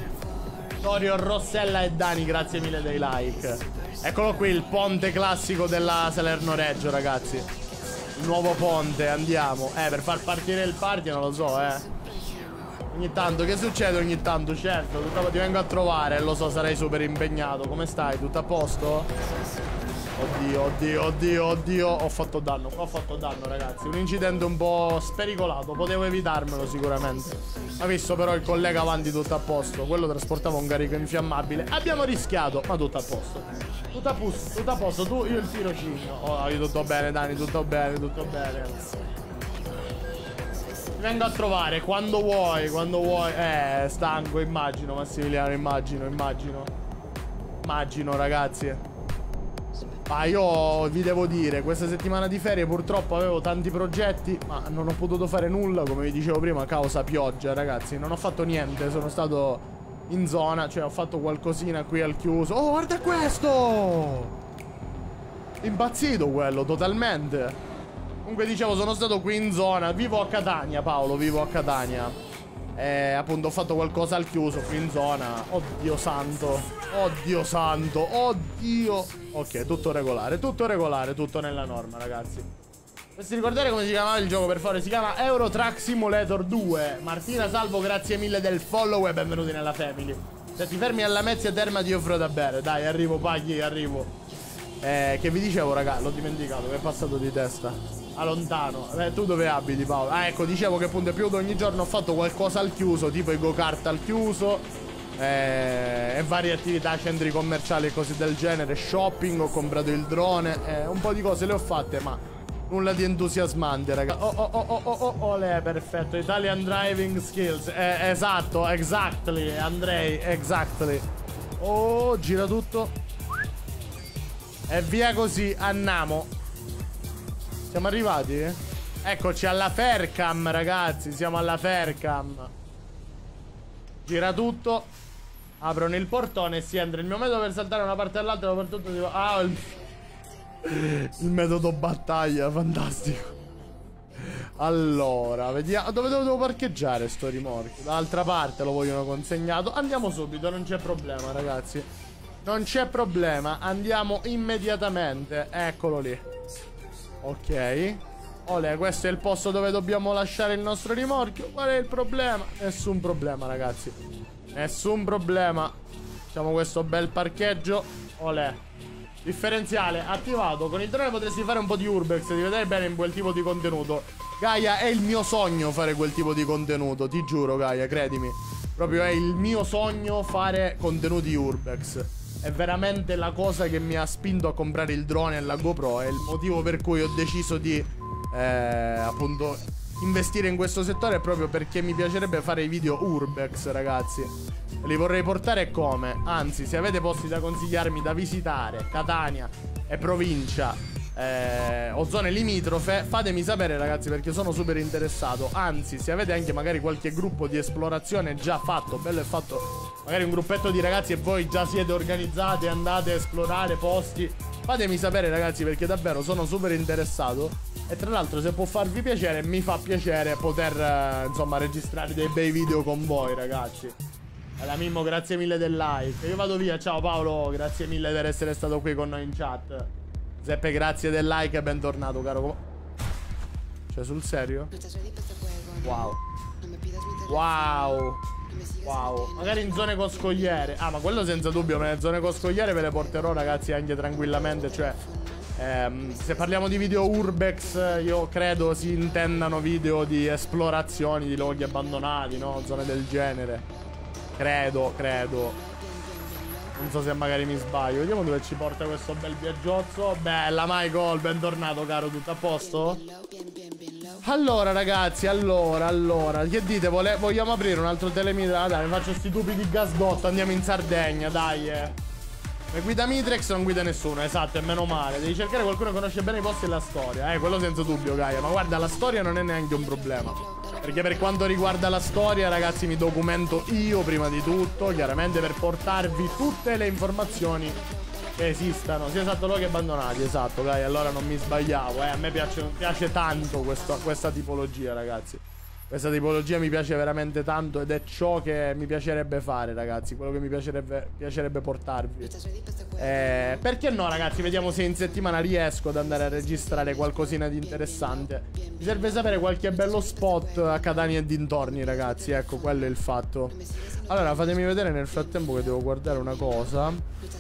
Torio, Rossella e Dani, grazie mille dei like. Eccolo qui, il ponte classico della Salerno Reggio, ragazzi. Il nuovo ponte, andiamo. Per far partire il party non lo so, Ogni tanto, che succede ogni tanto? Certo, ti vengo a trovare, lo so, sarai super impegnato. Come stai? Tutto a posto? Oddio. Ho fatto danno, ragazzi. Un incidente un po' spericolato. Potevo evitarmelo sicuramente. Ha visto però il collega avanti, tutto a posto. Quello trasportava un carico infiammabile. Abbiamo rischiato, ma tutto a posto. Tutto a posto. Tu, io il tirocinio. Oh, io tutto bene, Dani, tutto bene. Ti vengo a trovare quando vuoi. Stanco, immagino, Massimiliano, immagino, ragazzi. Ma io vi devo dire, questa settimana di ferie purtroppo avevo tanti progetti, ma non ho potuto fare nulla, come vi dicevo prima, causa pioggia, ragazzi. Non ho fatto niente, sono stato in zona, cioè ho fatto qualcosina qui al chiuso. Oh, guarda questo! Impazzito quello, totalmente. Comunque dicevo, sono stato qui in zona, vivo a Catania, Paolo, vivo a Catania. Appunto ho fatto qualcosa al chiuso qui in zona. Oddio santo. Ok, tutto regolare, tutto nella norma, ragazzi. Dovresti ricordare come si chiamava il gioco, per favore. Si chiama Euro Truck Simulator 2. Martina Salvo, grazie mille del follow e benvenuti nella family. Se ti fermi alla Mezzia Terma ti offro da bere. Dai, arrivo, Paghi, arrivo. Che vi dicevo, raga, l'ho dimenticato, mi è passato di testa. A lontano. Tu dove abiti, Paolo? Ah, ecco, dicevo che appunto è piovuto ogni giorno. Ho fatto qualcosa al chiuso, tipo i go-kart al chiuso, e varie attività, centri commerciali e cose del genere. Shopping, ho comprato il drone, un po' di cose le ho fatte, ma nulla di entusiasmante, raga. Olè, perfetto. Italian driving skills. Esatto, exactly, Andrei, exactly. Oh, gira tutto. E via così, andiamo. Siamo arrivati? Eccoci alla Faircam, ragazzi. Siamo alla Faircam. Gira tutto. Aprono il portone e si entra. Il mio metodo per saltare da una parte all'altra, soprattutto tipo... Ah, il metodo battaglia, fantastico. Allora, vediamo. Dove devo parcheggiare sto rimorchio? Dall'altra parte lo vogliono consegnato. Andiamo subito, non c'è problema, ragazzi. Non c'è problema, andiamo immediatamente. Eccolo lì. Ok. Olè, questo è il posto dove dobbiamo lasciare il nostro rimorchio. Qual è il problema? Nessun problema, ragazzi. Nessun problema. Facciamo questo bel parcheggio. Olè. Differenziale attivato. Con il drone potresti fare un po' di urbex, di vedere bene in quel tipo di contenuto. Gaia, è il mio sogno fare quel tipo di contenuto. Ti giuro, Gaia, credimi. Proprio è il mio sogno fare contenuti urbex. È veramente la cosa che mi ha spinto a comprare il drone e la GoPro. È il motivo per cui ho deciso di appunto investire in questo settore, proprio perché mi piacerebbe fare i video urbex, ragazzi. Li vorrei portare come? Anzi, se avete posti da consigliarmi da visitare, Catania e provincia, o zone limitrofe, fatemi sapere, ragazzi, perché sono super interessato. Anzi, se avete anche magari qualche gruppo di esplorazione già fatto, bello e fatto, magari un gruppetto di ragazzi e voi già siete organizzati e andate a esplorare posti, fatemi sapere, ragazzi, perché davvero sono super interessato. E tra l'altro, se può farvi piacere, mi fa piacere poter insomma registrare dei bei video con voi, ragazzi. Alla Mimmo, grazie mille del like. Io vado via, ciao Paolo, grazie mille per essere stato qui con noi in chat. Zeppe, grazie del like e bentornato, caro. Cioè, sul serio? Wow. Wow. Wow. Magari in zone con scogliere. Ah, ma quello senza dubbio. Nelle zone con scogliere ve le porterò, ragazzi, anche tranquillamente. Cioè, se parliamo di video urbex, io credo si intendano video di esplorazioni di luoghi abbandonati, no? Zone del genere. Credo. Non so se magari mi sbaglio. Vediamo dove ci porta questo bel viaggiozzo. Bella Michael, bentornato, caro, tutto a posto? Allora, ragazzi, allora che dite? Vogliamo aprire un altro telemedia? Dai, mi faccio sti tubi di gasdotto. Andiamo in Sardegna, dai. Mi guida Mitrex, non guida nessuno. Esatto, e meno male. Devi cercare qualcuno che conosce bene i posti e la storia. Quello senza dubbio, Gaia. Ma guarda, la storia non è neanche un problema. Perché per quanto riguarda la storia, ragazzi, mi documento io prima di tutto, chiaramente, per portarvi tutte le informazioni che esistano, sia esatto luoghi abbandonati. Esatto, dai, allora non mi sbagliavo. A me piace tanto questa tipologia, ragazzi. Questa tipologia mi piace veramente tanto ed è ciò che mi piacerebbe fare, ragazzi. Quello che mi piacerebbe portarvi. Perché no, ragazzi? Vediamo se in settimana riesco ad andare a registrare qualcosina di interessante. Mi serve sapere qualche bello spot a Catania e dintorni, ragazzi. Ecco, quello è il fatto. Allora, fatemi vedere nel frattempo che devo guardare una cosa.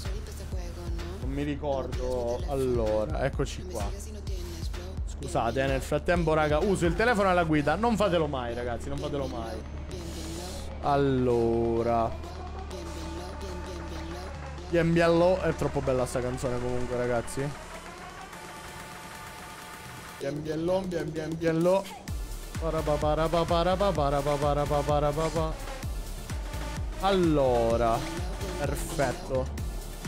Non mi ricordo. Allora, eccoci qua. Scusate, nel frattempo, raga, uso il telefono alla guida. Non fatelo mai, ragazzi, non fatelo mai. Allora, Bienbiello. È troppo bella sta canzone comunque, ragazzi. Bienbiello. Allora, perfetto.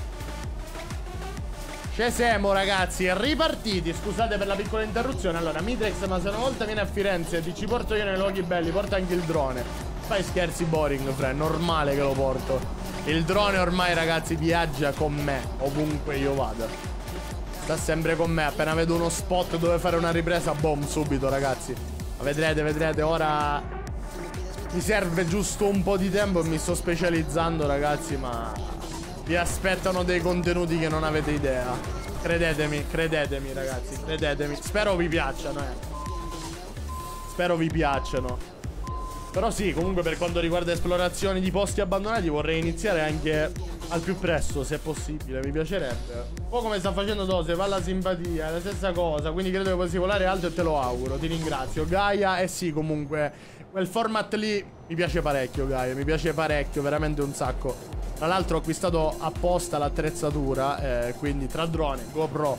Ci siamo, ragazzi, ripartiti. Scusate per la piccola interruzione. Allora, Mitrex, ma se una volta viene a Firenze ti ci porto io nei luoghi belli, porta anche il drone. Fai scherzi boring, Fred, normale che lo porto. Il drone ormai, ragazzi, viaggia con me ovunque io vada. Sta sempre con me. Appena vedo uno spot dove fare una ripresa, boom, subito, ragazzi. Ma vedrete, ora mi serve giusto un po' di tempo e mi sto specializzando, ragazzi, ma vi aspettano dei contenuti che non avete idea. Credetemi, ragazzi, credetemi. Spero vi piacciono, Spero vi piacciono. Però sì, comunque per quanto riguarda esplorazioni di posti abbandonati vorrei iniziare anche al più presto, se è possibile, mi piacerebbe. Un po' come sta facendo Dose, va la simpatia, è la stessa cosa, quindi credo che possa volare alto e te lo auguro, ti ringrazio. Gaia, sì, comunque, quel format lì mi piace parecchio, Gaia, mi piace parecchio, veramente un sacco. Tra l'altro ho acquistato apposta l'attrezzatura, quindi tra drone, GoPro,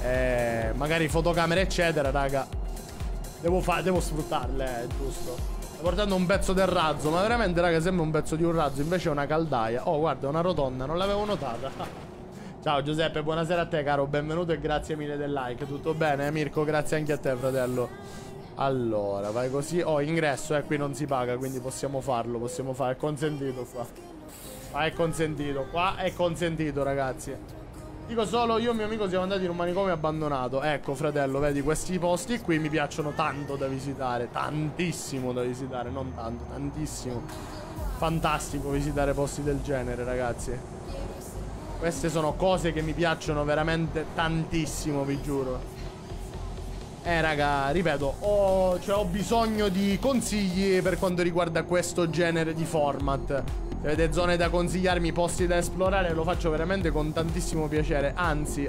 magari fotocamere eccetera, raga. Devo sfruttarle, giusto. Sto portando un pezzo del razzo, ma veramente, raga, sembra un pezzo di un razzo, invece è una caldaia. Oh, guarda, una rotonda, non l'avevo notata. Ciao Giuseppe, buonasera a te, caro, benvenuto e grazie mille del like. Tutto bene, Mirko? Grazie anche a te, fratello. Allora, vai così. Oh, ingresso, qui non si paga, quindi possiamo farlo, possiamo fare. È consentito qua. Qua è consentito, qua è consentito, ragazzi. Dico solo, io e mio amico siamo andati in un manicomio abbandonato. Ecco, fratello, vedi, questi posti qui mi piacciono tanto da visitare. Tantissimo da visitare, non tanto, tantissimo. Fantastico visitare posti del genere, ragazzi. Queste sono cose che mi piacciono veramente tantissimo, vi giuro. Raga, ripeto, ho bisogno di consigli per quanto riguarda questo genere di format. Se avete zone da consigliarmi, posti da esplorare, lo faccio veramente con tantissimo piacere. Anzi,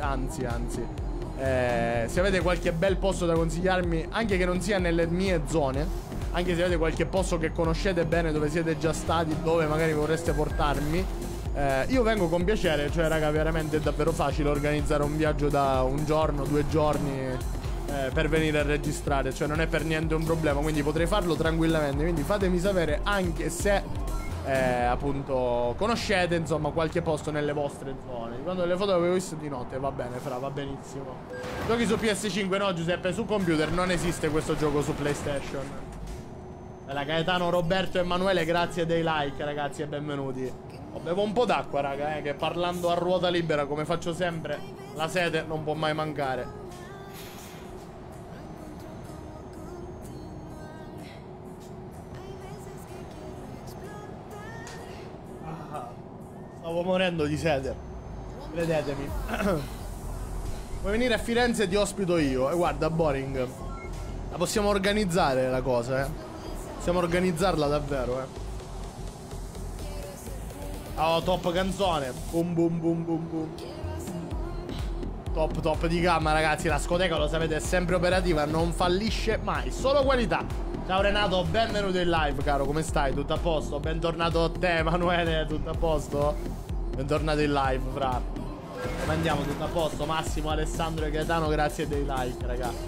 se avete qualche bel posto da consigliarmi, anche che non sia nelle mie zone, anche se avete qualche posto che conoscete bene, dove siete già stati, dove magari vorreste portarmi, io vengo con piacere. Cioè, raga, veramente è davvero facile organizzare un viaggio da un giorno, 2 giorni per venire a registrare. Cioè, non è per niente un problema, quindi potrei farlo tranquillamente. Quindi fatemi sapere anche se appunto conoscete, insomma, qualche posto nelle vostre zone. Quando le foto avevo visto di notte, va bene, fra, va benissimo. Giochi su PS5? No, Giuseppe, su computer non esiste questo gioco su PlayStation. La Gaetano, Roberto, Emanuele, grazie dei like, ragazzi, e benvenuti. Bevo un po' d'acqua, raga, che parlando a ruota libera, come faccio sempre, la sete non può mai mancare. Stavo morendo di sete, credetemi. Vuoi venire a Firenze e ti ospito io? E guarda, Boring, la possiamo organizzare la cosa, possiamo organizzarla davvero, Oh, top canzone. Boom boom boom boom boom. Top di gamma, ragazzi. La scoteca, lo sapete, è sempre operativa, non fallisce mai, solo qualità. Ciao Renato, benvenuto in live, caro, come stai? Tutto a posto? Bentornato a te, Emanuele, tutto a posto? Bentornato in live, fra. Come andiamo? Tutto a posto? Massimo, Alessandro e Gaetano, grazie dei like, ragazzi.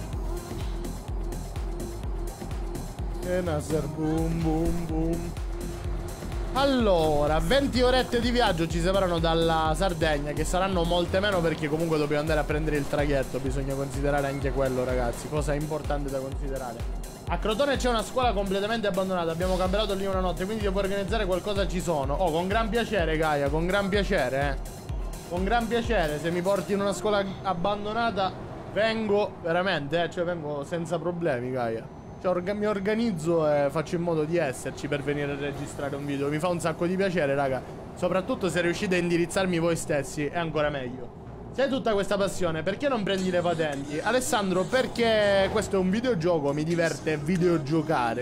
E Nasser, boom boom boom. Allora, 20 orette di viaggio ci separano dalla Sardegna, che saranno molte meno perché comunque dobbiamo andare a prendere il traghetto. Bisogna considerare anche quello, ragazzi, cosa importante da considerare. A Crotone c'è una scuola completamente abbandonata, abbiamo cambiato lì una notte, quindi devo organizzare qualcosa, ci sono. Oh, con gran piacere, Gaia, con gran piacere, Con gran piacere, se mi porti in una scuola abbandonata, vengo veramente, cioè vengo senza problemi, Gaia. Mi organizzo e faccio in modo di esserci per venire a registrare un video. Mi fa un sacco di piacere, raga. Soprattutto se riuscite a indirizzarmi voi stessi, è ancora meglio. Se hai tutta questa passione, perché non prendi le patenti? Alessandro, perché questo è un videogioco, mi diverte videogiocare.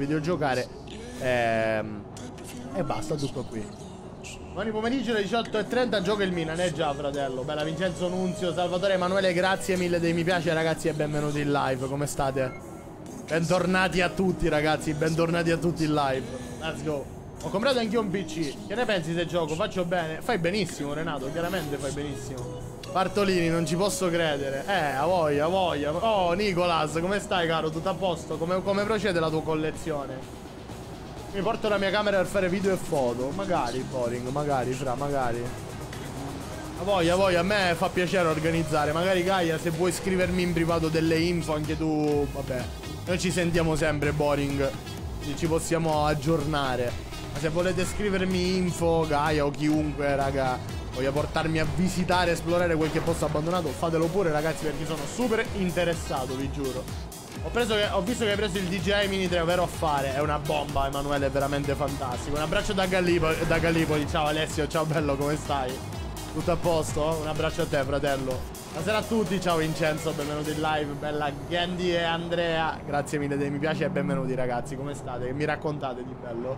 E basta, tutto qui. Domani pomeriggio alle 18:30 gioca il Milan. Già, fratello. Bella, Vincenzo Nunzio, Salvatore Emanuele, grazie mille dei mi piace, ragazzi, e benvenuti in live. Come state? Bentornati a tutti, ragazzi, bentornati a tutti in live. Let's go. Ho comprato anch'io un PC. Che ne pensi se gioco? Faccio bene? Fai benissimo, Renato, chiaramente fai benissimo. Bartolini, non ci posso credere. A voglia, a voglia. Oh, Nicolas, come stai, caro? Tutto a posto? Come procede la tua collezione? Mi porto la mia camera per fare video e foto. Magari, Boring, magari, fra, magari. A voglia, a me fa piacere organizzare. Magari, Gaia, se vuoi scrivermi in privato delle info, anche tu, vabbè. Noi ci sentiamo sempre, Boring. Ci possiamo aggiornare. Ma se volete scrivermi info, Gaia o chiunque, raga, voglia portarmi a visitare, esplorare qualche posto abbandonato, fatelo pure, ragazzi, perché sono super interessato, vi giuro. Ho visto che hai preso il DJI Mini 3, ovvero a fare. È una bomba, Emanuele, è veramente fantastico. Un abbraccio da Gallipoli. Ciao Alessio, ciao bello, come stai? Tutto a posto? Un abbraccio a te, fratello. Buonasera a tutti, ciao Vincenzo, benvenuti in live, bella Gandhi e Andrea, grazie mille dei mi piace e benvenuti, ragazzi, come state? Che mi raccontate di bello?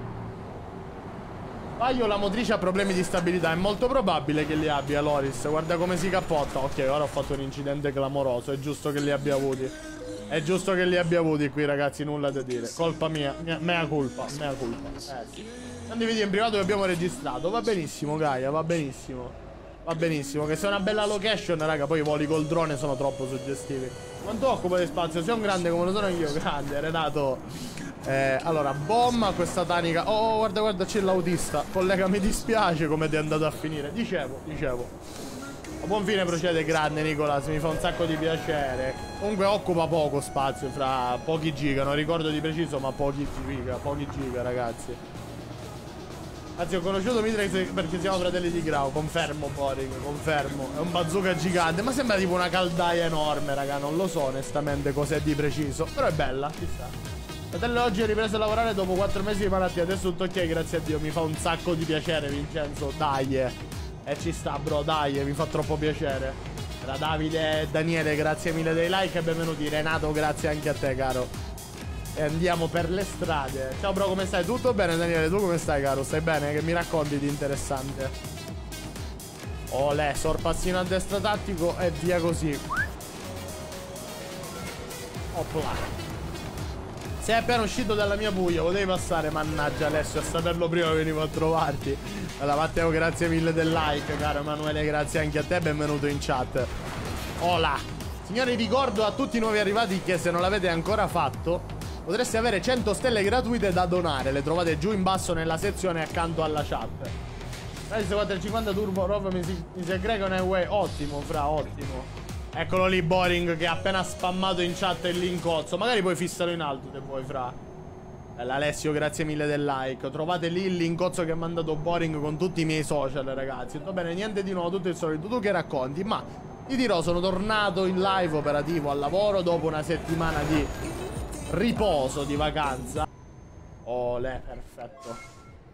Paio, la motrice ha problemi di stabilità, è molto probabile che li abbia, Loris, guarda come si cappotta. Ok, ora ho fatto un incidente clamoroso, è giusto che li abbia avuti. È giusto che li abbia avuti qui, ragazzi, nulla da dire. Colpa mia, mea culpa. Sì. Condividi in privato che abbiamo registrato, va benissimo, Gaia, va benissimo. Va benissimo, che se è una bella location, raga, poi i voli col drone sono troppo suggestivi. Quanto occupa di spazio? Sei un grande come lo sono io, grande, Renato. Allora, bomba questa tanica. Oh, guarda, guarda, c'è l'autista. Collega, mi dispiace come ti è andato a finire. Dicevo. A buon fine procede, grande Nicolas, mi fa un sacco di piacere. Comunque occupa poco spazio, fra pochi giga, non ricordo di preciso, ma pochi giga, ragazzi. Anzi, ho conosciuto Mitrex perché siamo fratelli di Grau. Confermo, Boring, confermo. È un bazooka gigante, ma sembra tipo una caldaia enorme, raga. Non lo so onestamente cos'è di preciso, però è bella, ci sta. Fratello, oggi ho ripreso a lavorare dopo 4 mesi di malattia. Adesso tutto ok, grazie a Dio. Mi fa un sacco di piacere, Vincenzo. Dai, ci sta, bro, dai, mi fa troppo piacere. Era Davide e Daniele, grazie mille dei like e benvenuti. Renato, grazie anche a te, caro. E andiamo per le strade. Ciao, bro, come stai? Tutto bene, Daniele? Tu come stai, caro? Stai bene? Che mi racconti di interessante? Olè, sorpassino a destra tattico e via così. Opla. Sei appena uscito dalla mia Puglia, potevi passare, mannaggia Alessio, a saperlo prima venivo a trovarti. Allora Matteo, grazie mille del like, caro Emanuele, grazie anche a te, benvenuto in chat. Hola. Signori, ricordo a tutti i nuovi arrivati che se non l'avete ancora fatto, potreste avere 100 stelle gratuite da donare, le trovate giù in basso nella sezione accanto alla chat. Rise 450 Turbo Rover mi si aggrega un away, ottimo, fra, ottimo. Eccolo lì, Boring, che ha appena spammato in chat il linkozzo. Magari puoi fissarlo in alto se vuoi, fra. Bella, Alessio, grazie mille del like. Trovate lì il linkozzo che ha mandato Boring con tutti i miei social, ragazzi. Va bene, niente di nuovo, tutto il solito. Tu che racconti? Ma ti dirò, sono tornato in live operativo al lavoro dopo una settimana di riposo, di vacanza. Olè, perfetto.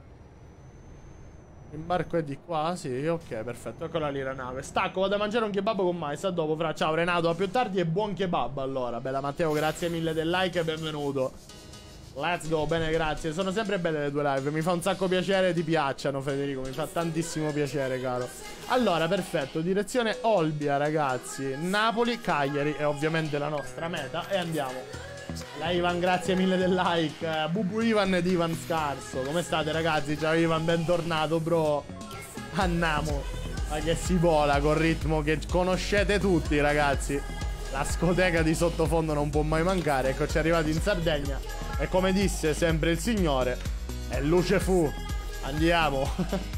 L'imbarco è di qua, sì, ok, perfetto. Eccola lì la nave. Stacco, vado a mangiare un kebab con mais. A dopo, fra. Ciao Renato, a più tardi e buon kebab allora. Bella Matteo, grazie mille del like e benvenuto. Let's go, bene, grazie. Sono sempre belle le tue live. Mi fa un sacco piacere, ti piacciono, Federico. Mi fa tantissimo piacere, caro. Allora, perfetto, direzione Olbia, ragazzi. Napoli, Cagliari è ovviamente la nostra meta. E andiamo. La Ivan, grazie mille del like. Bubu Ivan ed Ivan Scarso. Come state, ragazzi? Ciao Ivan, bentornato, bro. Andiamo. Ma che si vola col ritmo che conoscete tutti, ragazzi. La scoteca di sottofondo non può mai mancare. Eccoci arrivati in Sardegna. E come disse sempre il signore, è luce fu. Andiamo.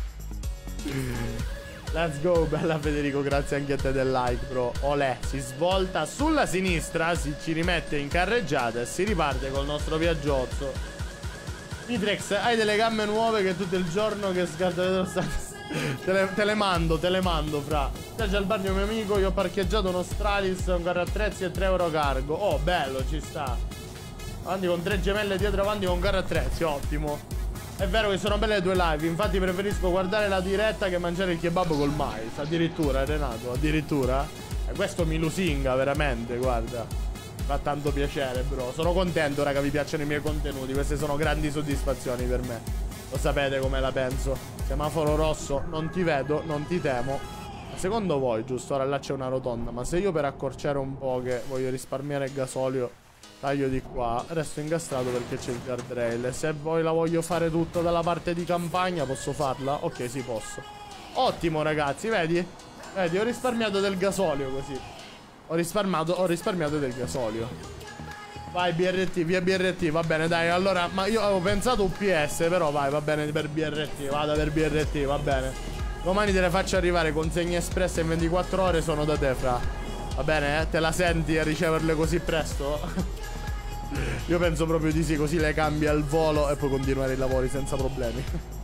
Let's go, bella Federico, grazie anche a te del like, bro. Olè, si svolta sulla sinistra, si ci rimette in carreggiata e si riparte col nostro viaggiozzo. Mitrex, hai delle gamme nuove che tutto il giorno che scatta. Te le mando, fra. C'è al bar di un mio amico, io ho parcheggiato uno Stralis, un carro attrezzi e 3 euro cargo. Oh, bello, ci sta. Avanti con 3 gemelle dietro, avanti con carro attrezzi, ottimo. È vero che sono belle le tue live, infatti preferisco guardare la diretta che mangiare il kebab col mais. Addirittura, Renato, addirittura. E questo mi lusinga veramente, guarda. Fa tanto piacere, bro. Sono contento, raga, vi piacciono i miei contenuti. Queste sono grandi soddisfazioni per me. Lo sapete come la penso. Semaforo rosso, non ti vedo, non ti temo. Secondo voi, giusto, ora là c'è una rotonda, ma se io per accorciare un po' che voglio risparmiare il gasolio taglio di qua, resto incastrato perché c'è il guardrail. E se poi la voglio fare tutta dalla parte di campagna, posso farla? Ok, sì, posso. Ottimo, ragazzi, vedi? Vedi, ho risparmiato del gasolio così. Ho risparmiato del gasolio. Vai, BRT, via BRT, va bene, dai, allora, ma io avevo pensato UPS, però vai, va bene per BRT, vada per BRT, va bene. Domani te le faccio arrivare, consegne espresse in 24 ore, sono da te, fra. Va bene, te la senti a riceverle così presto? Io penso proprio di sì, così le cambi al volo e puoi continuare i lavori senza problemi.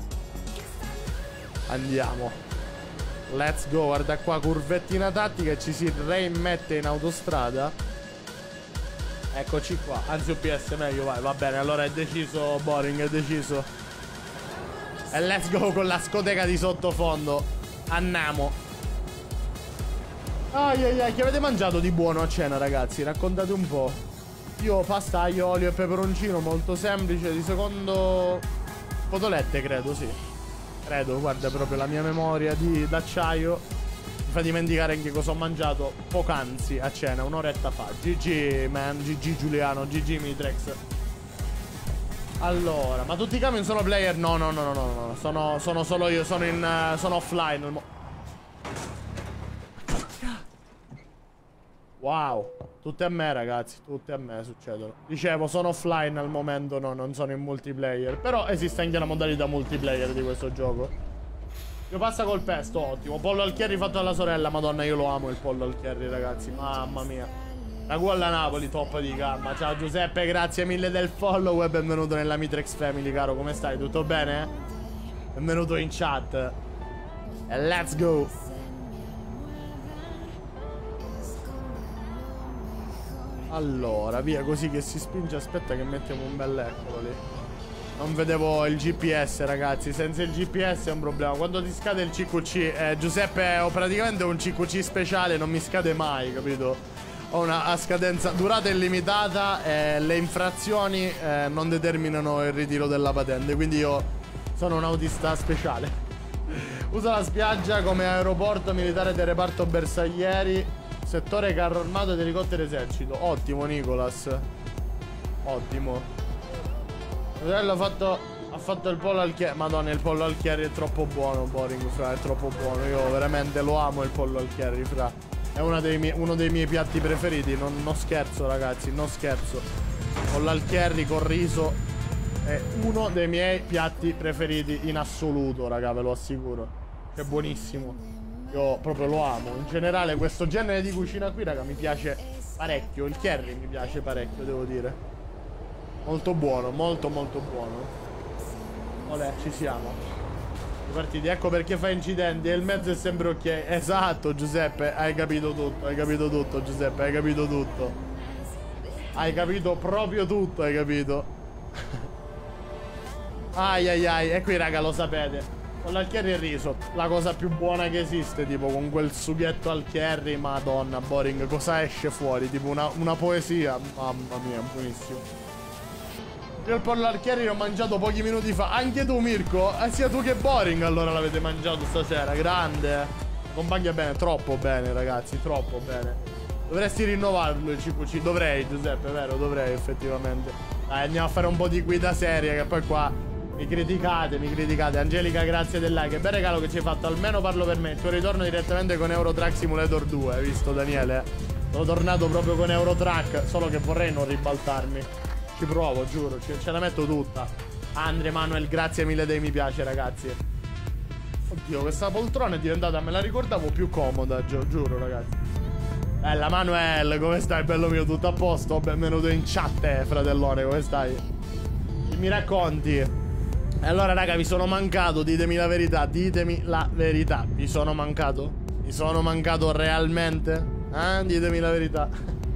Andiamo. Let's go, guarda qua, curvettina tattica e ci si reimmette in autostrada. Eccoci qua, anzi UPS meglio, vai, va bene, allora è deciso, Boring, è deciso. E let's go con la scoteca di sottofondo. Andiamo. Ai ai ai, che avete mangiato di buono a cena, ragazzi? Raccontate un po'. Io pasta, aglio, olio e peperoncino, molto semplice. Di secondo cotolette, credo, sì. Credo, guarda, proprio la mia memoria d'acciaio mi fa dimenticare anche cosa ho mangiato poc'anzi a cena, un'oretta fa. GG, man, GG Giuliano, GG Mitrex. Allora, ma tutti i camion sono player? No, no, no, no, no, no. Sono solo io, sono offline. Wow, tutte a me ragazzi, tutte a me succedono. Dicevo, sono offline al momento, no, non sono in multiplayer. Però esiste anche la modalità multiplayer di questo gioco. Io passa col pesto, ottimo. Pollo al curry fatto dalla sorella, madonna io lo amo il pollo al curry ragazzi, mamma mia. Ragù alla Napoli, top di gamma. Ciao Giuseppe, grazie mille del follow e benvenuto nella Mitrex Family caro, come stai? Tutto bene? Benvenuto in chat. E let's go. Allora, via così che si spinge. Aspetta che mettiamo un bel eccolo lì. Non vedevo il GPS ragazzi. Senza il GPS è un problema. Quando ti scade il CQC Giuseppe, ho praticamente un CQC speciale. Non mi scade mai, capito? Ho una scadenza durata illimitata e le infrazioni non determinano il ritiro della patente. Quindi io sono un autista speciale. Uso la spiaggia come aeroporto militare del reparto bersaglieri. Settore carro armato ed elicottero esercito. Ottimo Nicolas. Ottimo. Fratello ha fatto il pollo al curry. Madonna, il pollo al curry è troppo buono, Boring, fra, è troppo buono. Io veramente lo amo il pollo al curry, fra. È uno dei miei piatti preferiti. Non scherzo ragazzi, non scherzo. Pollo al curry con riso è uno dei miei piatti preferiti in assoluto, raga, ve lo assicuro. È buonissimo. Io proprio lo amo. In generale questo genere di cucina qui, raga, mi piace parecchio. Il curry mi piace parecchio, devo dire. Molto buono, molto molto buono. Olè, ci siamo. Partiti, ecco perché fa incidenti e il mezzo è sempre ok. Esatto Giuseppe, hai capito tutto Giuseppe, hai capito tutto. Hai capito proprio tutto, hai capito. Ai ai ai, e qui raga lo sapete. Con al curry e riso, la cosa più buona che esiste, tipo con quel sughetto al curry, madonna, Boring, cosa esce fuori? Tipo una poesia, mamma mia, buonissimo. Io il pollo al curry l'ho mangiato pochi minuti fa, anche tu Mirko? Sia tu che Boring allora l'avete mangiato stasera, grande. Compagna bene, troppo bene ragazzi, troppo bene. Dovresti rinnovarlo il CQC, dovrei Giuseppe, vero? Dovrei effettivamente. Dai, andiamo a fare un po' di guida seria che poi qua... Mi criticate. Angelica, grazie del like. Bel regalo che ci hai fatto, almeno parlo per me. Il tuo ritorno direttamente con Euro Truck Simulator 2. Hai visto Daniele? Sono tornato proprio con Euro Truck. Solo che vorrei non ribaltarmi. Ci provo, giuro, ce la metto tutta. Andre, Manuel, grazie mille dei mi piace ragazzi. Oddio, questa poltrona è diventata, me la ricordavo più comoda, giuro ragazzi. Bella Manuel, come stai bello mio? Tutto a posto? Benvenuto in chat fratellone, come stai? Che mi racconti? E allora raga vi sono mancato, ditemi la verità, ditemi la verità. Vi sono mancato? Vi sono mancato realmente? Ditemi la verità.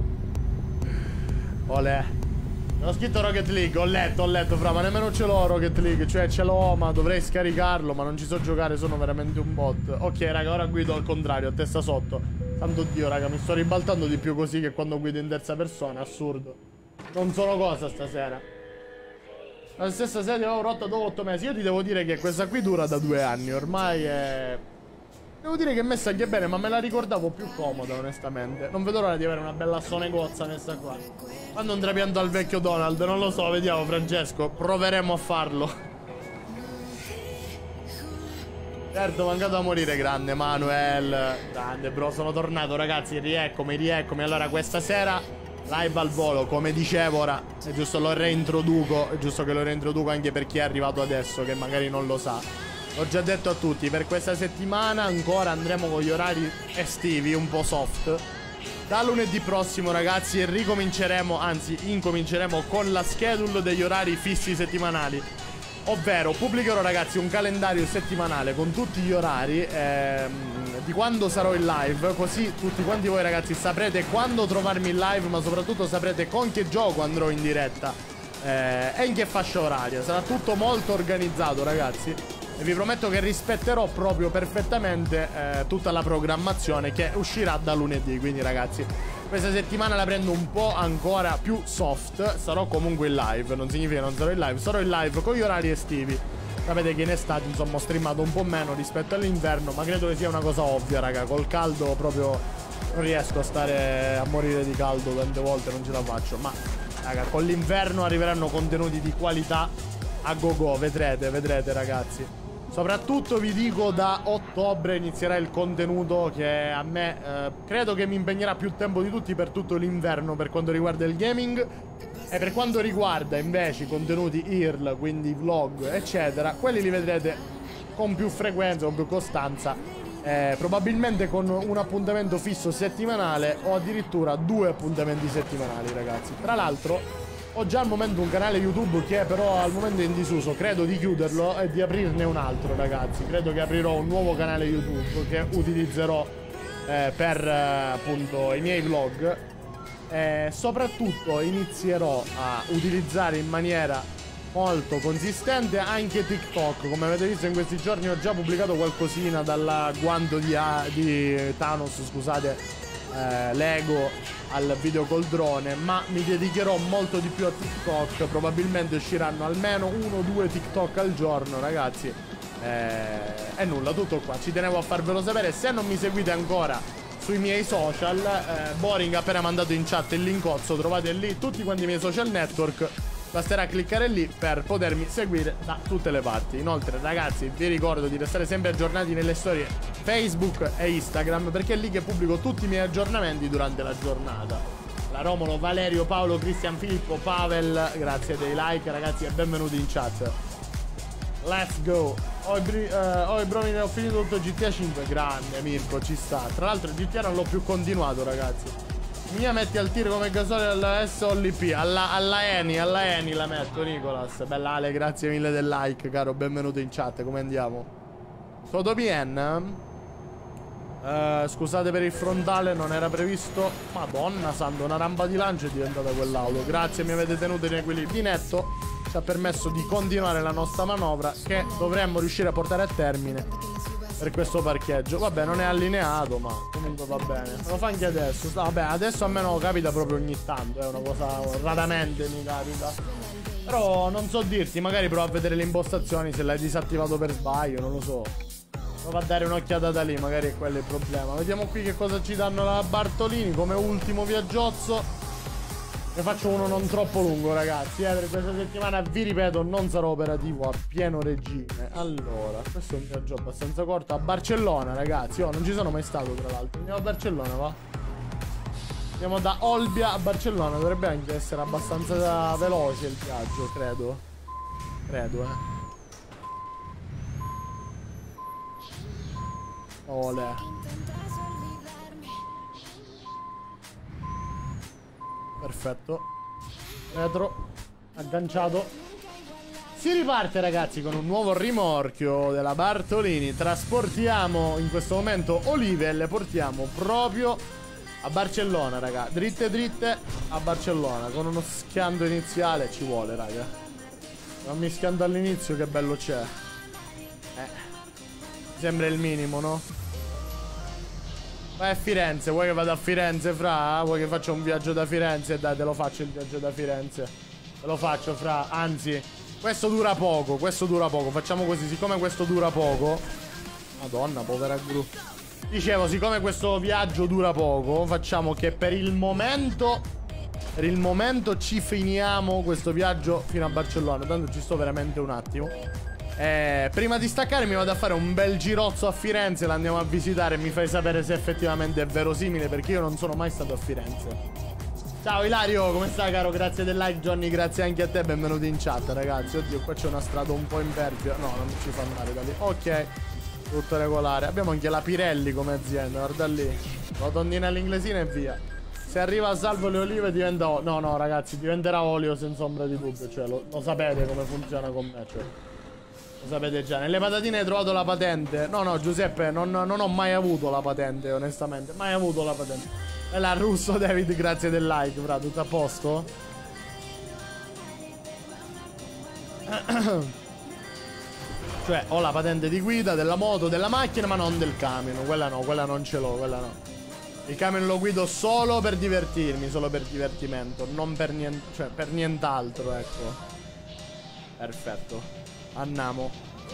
Olè. Ho scritto Rocket League, ho letto fra, ma nemmeno ce l'ho Rocket League. Cioè ce l'ho ma dovrei scaricarlo, ma non ci so giocare, sono veramente un bot. Ok raga, ora guido al contrario, a testa sotto. Santo Dio raga, mi sto ribaltando di più così che quando guido in terza persona, assurdo. Non sono cosa stasera. La stessa sedia ho rotta dopo 8 mesi. Io ti devo dire che questa qui dura da 2 anni. Ormai è... Devo dire che è messa anche bene, ma me la ricordavo più comoda onestamente. Non vedo l'ora di avere una bella sonegozza messa qua. Quando un trapianto al vecchio Donald, non lo so, vediamo Francesco. Proveremo a farlo. Certo, mancato a morire, grande Manuel. Grande bro, sono tornato ragazzi, rieccomi. Allora questa sera... Live al volo, come dicevo ora, è giusto lo reintroduco, è giusto che lo reintroduco anche per chi è arrivato adesso, che magari non lo sa. L'ho già detto a tutti, per questa settimana ancora andremo con gli orari estivi, un po' soft. Da lunedì prossimo ragazzi ricominceremo, anzi incominceremo con la schedule degli orari fissi settimanali. Ovvero pubblicherò ragazzi un calendario settimanale con tutti gli orari di quando sarò in live, così tutti quanti voi ragazzi saprete quando trovarmi in live, ma soprattutto saprete con che gioco andrò in diretta e in che fascia oraria. Sarà tutto molto organizzato ragazzi e vi prometto che rispetterò proprio perfettamente tutta la programmazione che uscirà da lunedì. Quindi ragazzi questa settimana la prendo un po' ancora più soft. Sarò comunque in live, non significa che non sarò in live, sarò in live con gli orari estivi. Sapete che in estate insomma ho streamato un po' meno rispetto all'inverno, ma credo che sia una cosa ovvia raga. Col caldo proprio non riesco a stare a morire di caldo, tante volte non ce la faccio. Ma raga, con l'inverno arriveranno contenuti di qualità a go go, vedrete ragazzi. Soprattutto vi dico, da ottobre inizierà il contenuto che a me credo che mi impegnerà più tempo di tutti per tutto l'inverno per quanto riguarda il gaming. E per quanto riguarda invece i contenuti IRL, quindi vlog eccetera, quelli li vedrete con più frequenza, con più costanza, probabilmente con un appuntamento fisso settimanale o addirittura 2 appuntamenti settimanali, ragazzi. Tra l'altro ho già al momento un canale YouTube che è però al momento in disuso, credo di chiuderlo e di aprirne un altro, ragazzi. Credo che aprirò un nuovo canale YouTube che utilizzerò per appunto i miei vlog. Soprattutto inizierò a utilizzare in maniera molto consistente anche TikTok. Come avete visto in questi giorni ho già pubblicato qualcosina dal guanto di Thanos, scusate, Lego al video col drone, ma mi dedicherò molto di più a TikTok. Probabilmente usciranno almeno 1 o 2 TikTok al giorno, ragazzi. E nulla, tutto qua. Ci tenevo a farvelo sapere. Se non mi seguite ancora sui miei social, Boring ha appena mandato in chat il linkozzo, trovate lì tutti quanti i miei social network. Basterà cliccare lì per potermi seguire da tutte le parti. Inoltre, ragazzi, vi ricordo di restare sempre aggiornati nelle storie Facebook e Instagram, perché è lì che pubblico tutti i miei aggiornamenti durante la giornata. La Romolo, Valerio, Paolo, Cristian, Filippo, Pavel, grazie dei like, ragazzi, e benvenuti in chat. Let's go. Ho i bromini, ho finito tutto GTA 5. Grande Mirko, ci sta. Tra l'altro GTA non l'ho più continuato, ragazzi. Mia metti al tiro come gasole alla SOLP. Alla Eni la metto, Nicolas. Bella Ale, grazie mille del like, caro. Benvenuto in chat, come andiamo? Sotopien. Scusate per il frontale, non era previsto. Madonna santa, una rampa di lancio è diventata quell'auto. Grazie, mi avete tenuto in equilibrio netto. Ci ha permesso di continuare la nostra manovra, che dovremmo riuscire a portare a termine per questo parcheggio. Vabbè, non è allineato, ma comunque va bene. Me lo fa anche adesso. Vabbè, adesso a me non capita proprio ogni tanto, è una cosa raramente mi capita. Però non so dirti, magari provo a vedere le impostazioni, se l'hai disattivato per sbaglio, non lo so. Provo a dare un'occhiata da lì, magari è quello il problema. Vediamo qui che cosa ci danno la Bartolini come ultimo viaggiozzo. Ne faccio uno non troppo lungo, ragazzi, per questa settimana, vi ripeto, non sarò operativo a pieno regime. Allora, questo è un viaggio abbastanza corto. A Barcellona, ragazzi. Io non ci sono mai stato, tra l'altro. Andiamo a Barcellona, va? Andiamo da Olbia a Barcellona. Dovrebbe anche essere abbastanza veloce il viaggio, credo. Ole. Perfetto. Retro. Agganciato. Si riparte, ragazzi, con un nuovo rimorchio della Bartolini. Trasportiamo in questo momento olive e le portiamo proprio a Barcellona, raga. Dritte dritte a Barcellona. Con uno schianto iniziale. Ci vuole, raga. Non mi schianto all'inizio, che bello c'è. Sembra il minimo, no? Vai a Firenze, vuoi che vada a Firenze, fra? Vuoi che faccia un viaggio da Firenze? Dai, te lo faccio il viaggio da Firenze. Te lo faccio, fra. Anzi, questo dura poco, Facciamo così, siccome questo dura poco. Madonna, povera gru. Dicevo, siccome questo viaggio dura poco, facciamo che per il momento ci finiamo questo viaggio fino a Barcellona. Tanto ci sto veramente un attimo. Prima di staccare mi vado a fare un bel girozzo a Firenze, la andiamo a visitare e mi fai sapere se effettivamente è verosimile, perché io non sono mai stato a Firenze. Ciao Ilario, come stai, caro? Grazie del like. Johnny, grazie anche a te, benvenuti in chat, ragazzi. Oddio, qua c'è una strada un po' impervia. No, non ci fa andare da lì. Ok, tutto regolare. Abbiamo anche la Pirelli come azienda, guarda lì. Rotondina all'inglesina e via. Se arriva a salvo le olive diventa olio. No, ragazzi, diventerà olio senza ombra di dubbio. Cioè, lo sapete come funziona con me, cioè. Lo sapete già. Nelle patatine hai trovato la patente? No, Giuseppe, non ho mai avuto la patente, onestamente. Mai avuto la patente. E la Russo David, grazie del like, fra. Tutto a posto? Cioè, ho la patente di guida, della moto, della macchina, ma non del camion. Quella no, quella non ce l'ho, quella no. Il camion lo guido solo per divertirmi, solo per divertimento. Non per niente, cioè, per nient'altro, ecco. Perfetto. Andiamo.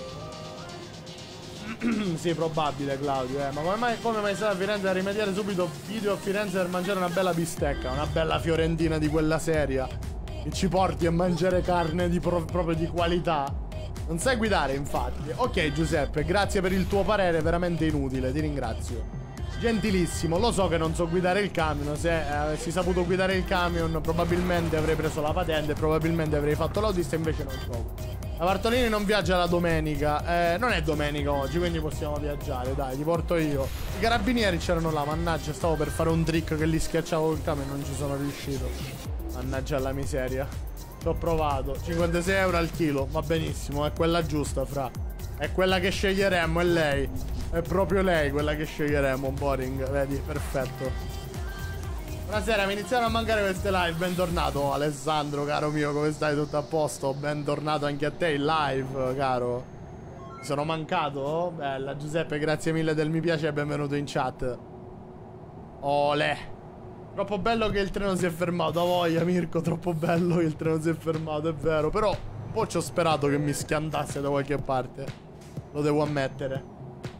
Sì, probabile, Claudio, ma come mai stai a Firenze a rimediare subito video a Firenze per mangiare una bella bistecca, una bella fiorentina di quella seria, che ci porti a mangiare carne proprio di qualità? Non sai guidare, infatti. Ok, Giuseppe, grazie per il tuo parere, veramente inutile, ti ringrazio. Gentilissimo, lo so che non so guidare il camion. Se avessi saputo guidare il camion probabilmente avrei preso la patente, probabilmente avrei fatto l'autista, invece non so. La Bartolini non viaggia la domenica. Non è domenica oggi, quindi possiamo viaggiare, dai, ti porto io. I carabinieri c'erano là, mannaggia, stavo per fare un trick che li schiacciavo il camion, non ci sono riuscito. Mannaggia la miseria. Ci ho provato. 56 euro al chilo, va benissimo, è quella giusta, fra. È quella che sceglieremmo, è lei. È proprio lei quella che sceglieremo, Boring, vedi, perfetto. Buonasera, mi iniziano a mancare queste live, bentornato Alessandro, caro mio, come stai? Tutto a posto? Bentornato anche a te in live, caro. Mi sono mancato? Bella, Giuseppe, grazie mille del mi piace e benvenuto in chat. Olè. Troppo bello che il treno si è fermato, a voglia Mirko, troppo bello che il treno si è fermato, è vero. Però un po' ci ho sperato che mi schiantasse da qualche parte, lo devo ammettere.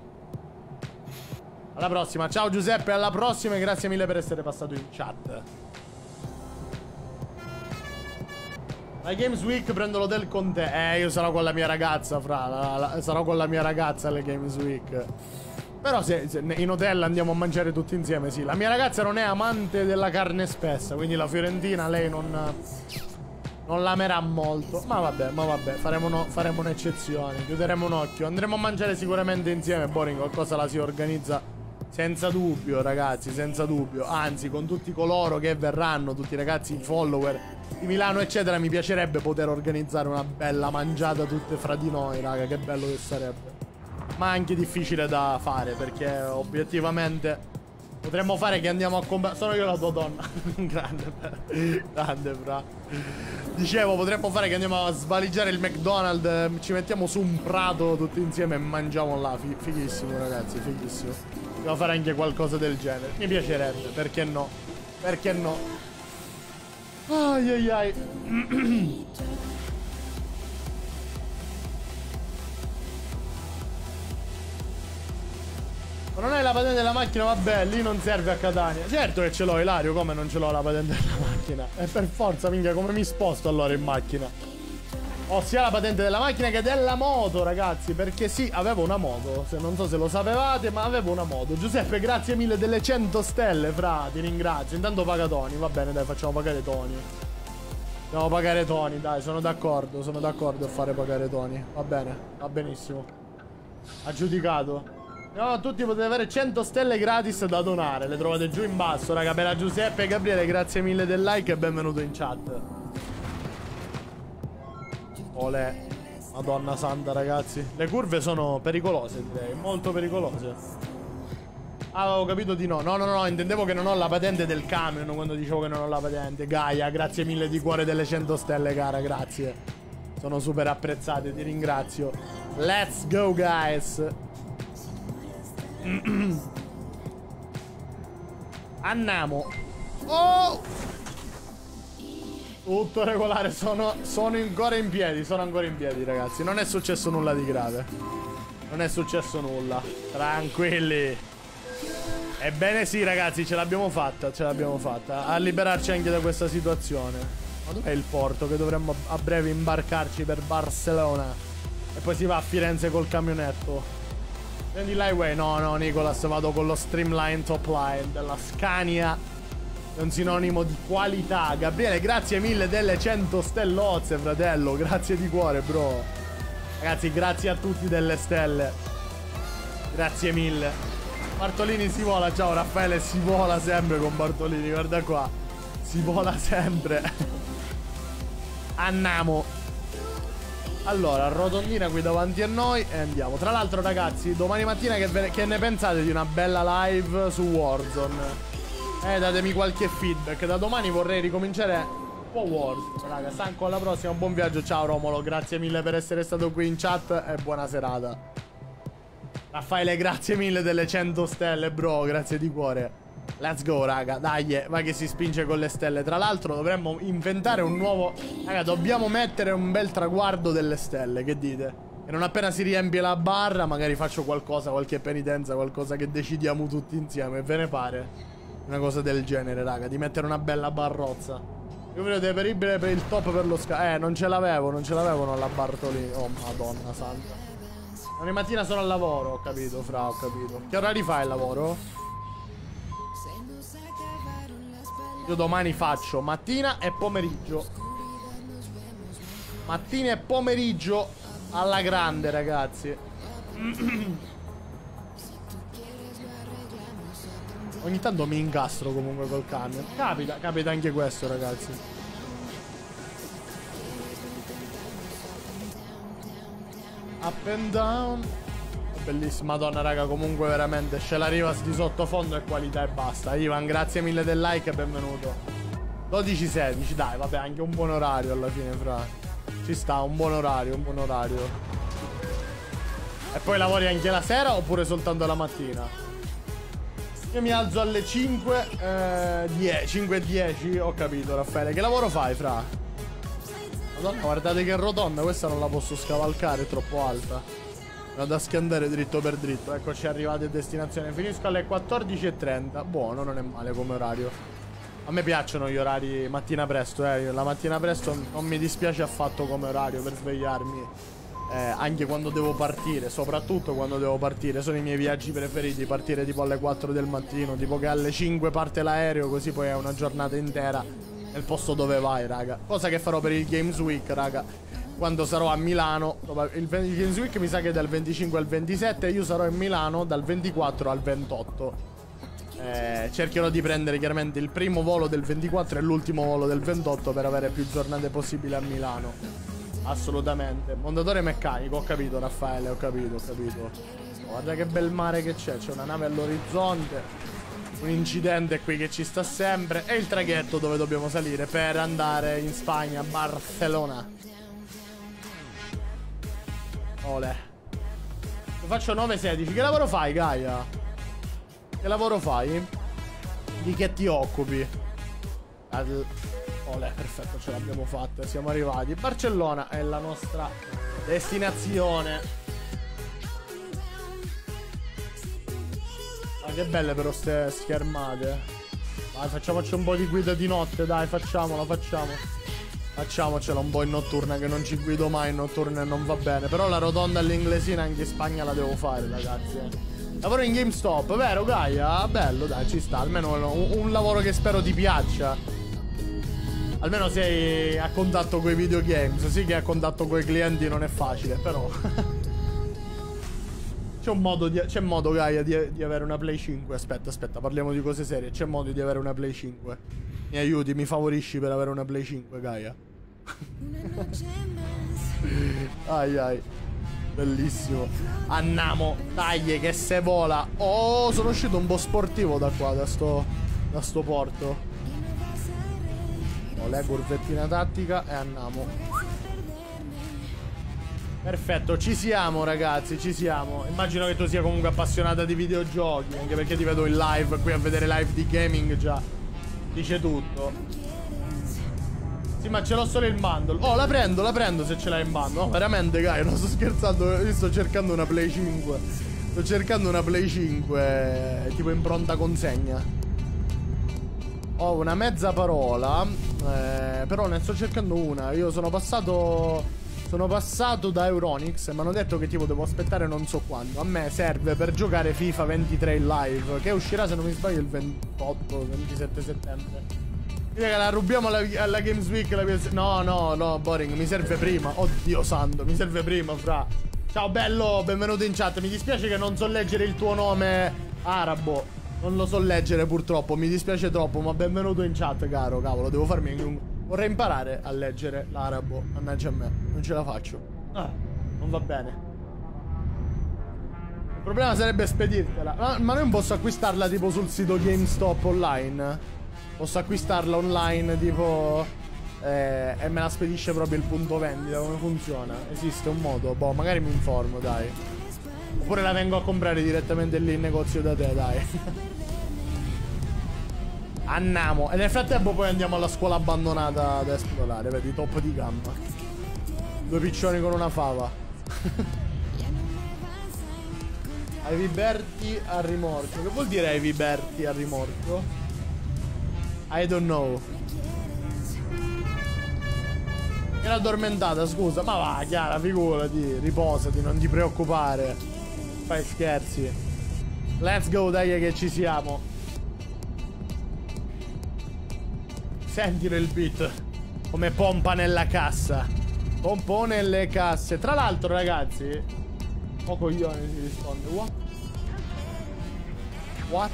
Alla prossima, ciao Giuseppe, alla prossima e grazie mille per essere passato in chat. La Games Week prendo l'hotel con te. Io sarò con la mia ragazza, fra. Sarò con la mia ragazza alle Games Week. Però se in hotel andiamo a mangiare tutti insieme, sì. La mia ragazza non è amante della carne spessa, quindi la fiorentina lei non l'amerà molto. Ma vabbè, faremo un'eccezione. Chiuderemo un occhio. Andremo a mangiare sicuramente insieme. Boring, qualcosa la si organizza. Senza dubbio, ragazzi, senza dubbio. Anzi, con tutti coloro che verranno, tutti i ragazzi, i follower di Milano, eccetera, mi piacerebbe poter organizzare una bella mangiata tutte fra di noi, raga. Che bello che sarebbe. Ma anche difficile da fare, perché obiettivamente potremmo fare che andiamo a comprare. Sono io la tua donna. Grande, fra. Dicevo, potremmo fare che andiamo a svaligiare il McDonald's, ci mettiamo su un prato tutti insieme e mangiamo là. Fighissimo, ragazzi, fighissimo. Devo fare anche qualcosa del genere. Mi piacerebbe, perché no? Perché no? Ai ai ai. Ma non hai la patente della macchina? Vabbè, lì non serve a Catania. Certo che ce l'ho, Ilario, come non ce l'ho la patente della macchina? E per forza, minchia, come mi sposto allora in macchina? Ho sia la patente della macchina che della moto, ragazzi, perché sì, avevo una moto. Non so se lo sapevate, ma avevo una moto. Giuseppe, grazie mille delle 100 stelle, fra, ti ringrazio. Intanto paga Tony, va bene, dai, facciamo pagare Tony. Dobbiamo pagare Tony, dai, sono d'accordo a fare pagare Tony. Va bene, va benissimo. Aggiudicato. No, tutti potete avere 100 stelle gratis da donare. Le trovate giù in basso, raga. Bella Giuseppe e Gabriele, grazie mille del like e benvenuto in chat. Olè. Madonna santa, ragazzi. Le curve sono pericolose, direi. Molto pericolose. Ah, avevo capito di no. No, intendevo che non ho la patente del camion quando dicevo che non ho la patente. Gaia, grazie mille di cuore delle 100 stelle, cara, grazie. Sono super apprezzate, ti ringrazio. Let's go, guys. Andiamo. Oh! Tutto regolare, sono ancora in piedi, ragazzi. Non è successo nulla di grave. Non è successo nulla. Tranquilli. Ebbene sì, ragazzi, ce l'abbiamo fatta, a liberarci anche da questa situazione. Ma dov'è il porto? Che dovremmo a breve imbarcarci per Barcellona. E poi si va a Firenze col camionetto. Prendi l'highway? No, Nicolas, vado con lo Streamline Top Line della Scania. È un sinonimo di qualità. Gabriele, grazie mille delle 100 stellozze, fratello. Grazie di cuore, bro. Ragazzi, grazie a tutti delle stelle. Grazie mille. Bartolini si vola. Ciao Raffaele, si vola sempre con Bartolini. Guarda qua. Si vola sempre. Andiamo. Allora, rotondina qui davanti a noi e andiamo. Tra l'altro, ragazzi, domani mattina che ne pensate di una bella live su Warzone? Datemi qualche feedback. Da domani vorrei ricominciare un po' Warzone, raga. Stanco, alla prossima, buon viaggio. Ciao Romolo, grazie mille per essere stato qui in chat e buona serata. Raffaele, grazie mille delle 100 stelle, bro, grazie di cuore. Let's go, raga, dai, vai che si spinge con le stelle. Tra l'altro dovremmo inventare un nuovo... Raga, dobbiamo mettere un bel traguardo delle stelle, che dite? E non appena si riempie la barra, magari faccio qualcosa, qualche penitenza, qualcosa che decidiamo tutti insieme. Ve ne pare? Una cosa del genere, raga, di mettere una bella barrozza. Io vedo deperibile per il top per lo non ce l'avevo, non ce l'avevano alla Bartolini. Oh, madonna santa. Ogni mattina sono al lavoro, ho capito, fra, ho capito. Che orari fai il lavoro? Io domani faccio mattina e pomeriggio. Mattina e pomeriggio alla grande, ragazzi. Ogni tanto mi incastro comunque col camion. Capita anche questo, ragazzi. Up and down. Bellissima, madonna, raga, comunque veramente Scella Rivas di sottofondo e qualità e basta. Ivan, grazie mille del like e benvenuto. 12:16, dai, vabbè, anche un buon orario alla fine, fra. Ci sta, un buon orario, un buon orario. E poi lavori anche la sera oppure soltanto la mattina? Io mi alzo alle 5:10, ho capito, Raffaele. Che lavoro fai, fra? Madonna, guardate che rotonda, questa non la posso scavalcare, è troppo alta. Vado a schiantare dritto per dritto. Eccoci arrivati a destinazione. Finisco alle 14:30. Buono, non è male come orario. A me piacciono gli orari mattina presto, La mattina presto non mi dispiace affatto come orario per svegliarmi. Anche quando devo partire, soprattutto quando devo partire. Sono i miei viaggi preferiti, partire tipo alle 4 del mattino, tipo che alle 5 parte l'aereo, così poi è una giornata intera nel posto dove vai, raga. Cosa che farò per il Games Week, raga, quando sarò a Milano. Il Games Week mi sa che è dal 25 al 27, io sarò in Milano dal 24 al 28. Cercherò di prendere chiaramente il primo volo del 24 e l'ultimo volo del 28 per avere più giornate possibili a Milano. Assolutamente. Montatore meccanico, ho capito, Raffaele, ho capito. Guarda che bel mare che c'è una nave all'orizzonte, un incidente qui che ci sta sempre, e il traghetto dove dobbiamo salire per andare in Spagna, Barcellona. Ole. Lo faccio 9:16. Che lavoro fai, Gaia? Che lavoro fai? Di che ti occupi? Olè, perfetto, ce l'abbiamo fatta, siamo arrivati. Barcellona è la nostra destinazione. Ah, che belle però ste schermate. Dai, facciamoci un po' di guida di notte, dai, facciamola. Facciamocela un po' in notturna, che non ci guido mai in notturna e non va bene. Però la rotonda all'inglesina anche in Spagna la devo fare, ragazzi. Lavoro in GameStop, vero, Gaia? Bello, dai, ci sta. Almeno un lavoro che spero ti piaccia. Almeno sei a contatto con i videogames. Sì che a contatto con i clienti non è facile, però c'è modo, Gaia, di avere una Play 5. Aspetta, parliamo di cose serie. C'è modo di avere una Play 5. Mi aiuti, mi favorisci per avere una Play 5, Gaia. Ai. Bellissimo. Andiamo, dai che se vola. Oh, sono uscito un po' sportivo da qua, da sto porto. Le curvettina tattica e andiamo. Perfetto, ci siamo, ragazzi, ci siamo. Immagino che tu sia comunque appassionata di videogiochi, anche perché ti vedo in live qui a vedere live di gaming, già dice tutto. Sì, ma ce l'ho solo in bundle. Oh, la prendo se ce l'hai in bundle. No, veramente, Gaia, non sto scherzando. Io sto cercando una Play 5. Sto cercando una Play 5 tipo in pronta consegna. Ho una mezza parola, però ne sto cercando una. Io sono passato da Euronics e mi hanno detto che tipo devo aspettare non so quando. A me serve per giocare FIFA 23 in live, che uscirà, se non mi sbaglio, il 28-27 settembre. Quindi la rubiamo alla Games Week. No, boring, mi serve prima. Oddio santo, mi serve prima, fra. Ciao bello, benvenuto in chat. Mi dispiace che non so leggere il tuo nome arabo. Non lo so leggere purtroppo, mi dispiace troppo, ma benvenuto in chat, caro. Cavolo, devo farmi vorrei imparare a leggere l'arabo. Mannaggia a me, non ce la faccio. Non va bene. Il problema sarebbe spedirtela. Ma noi non posso acquistarla tipo sul sito GameStop online? Posso acquistarla online tipo e me la spedisce proprio il punto vendita? Come funziona? Esiste un modo? Boh, magari mi informo, dai. Oppure la vengo a comprare direttamente lì in negozio da te, dai. Andiamo. E nel frattempo poi andiamo alla scuola abbandonata da esplorare. Vedi, top di gamma. 2 piccioni con una fava. Ai Viberti a rimorchio. Che vuol dire ai Viberti a rimorchio? I don't know. Era addormentata, scusa. Ma va, Chiara, figurati. Riposati, non ti preoccupare. Fai scherzi. Let's go, dai che ci siamo. Sentilo il beat. Come pompa nella cassa. Pompo nelle casse. Tra l'altro, ragazzi. Oh coglione, si risponde. What?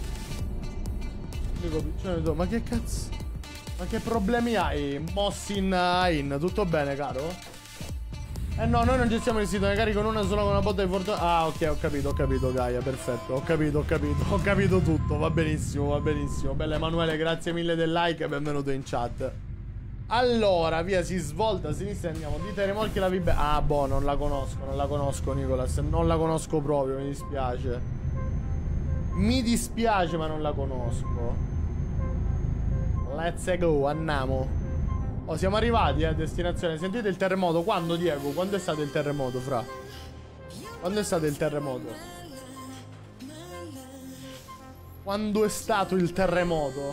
Ma che cazzo? Ma che problemi hai? Mossin, tutto bene, caro? Eh no, noi non gestiamo il sito, ne carico una sola con una botta di fortuna. Ah, ok, ho capito, Gaia, perfetto. Ho capito tutto, va benissimo. Bella Emanuele, grazie mille del like e benvenuto in chat. Allora, via, si svolta a sinistra e andiamo. Dite rimorchi la Vibe. Ah, boh, non la conosco, Nicolas. Non la conosco proprio, mi dispiace. Mi dispiace, ma non la conosco. Let's go, andiamo. Oh, siamo arrivati a destinazione. Sentite il terremoto? Quando, Diego? Quando è stato il terremoto, fra? Quando è stato il terremoto? Quando è stato il terremoto?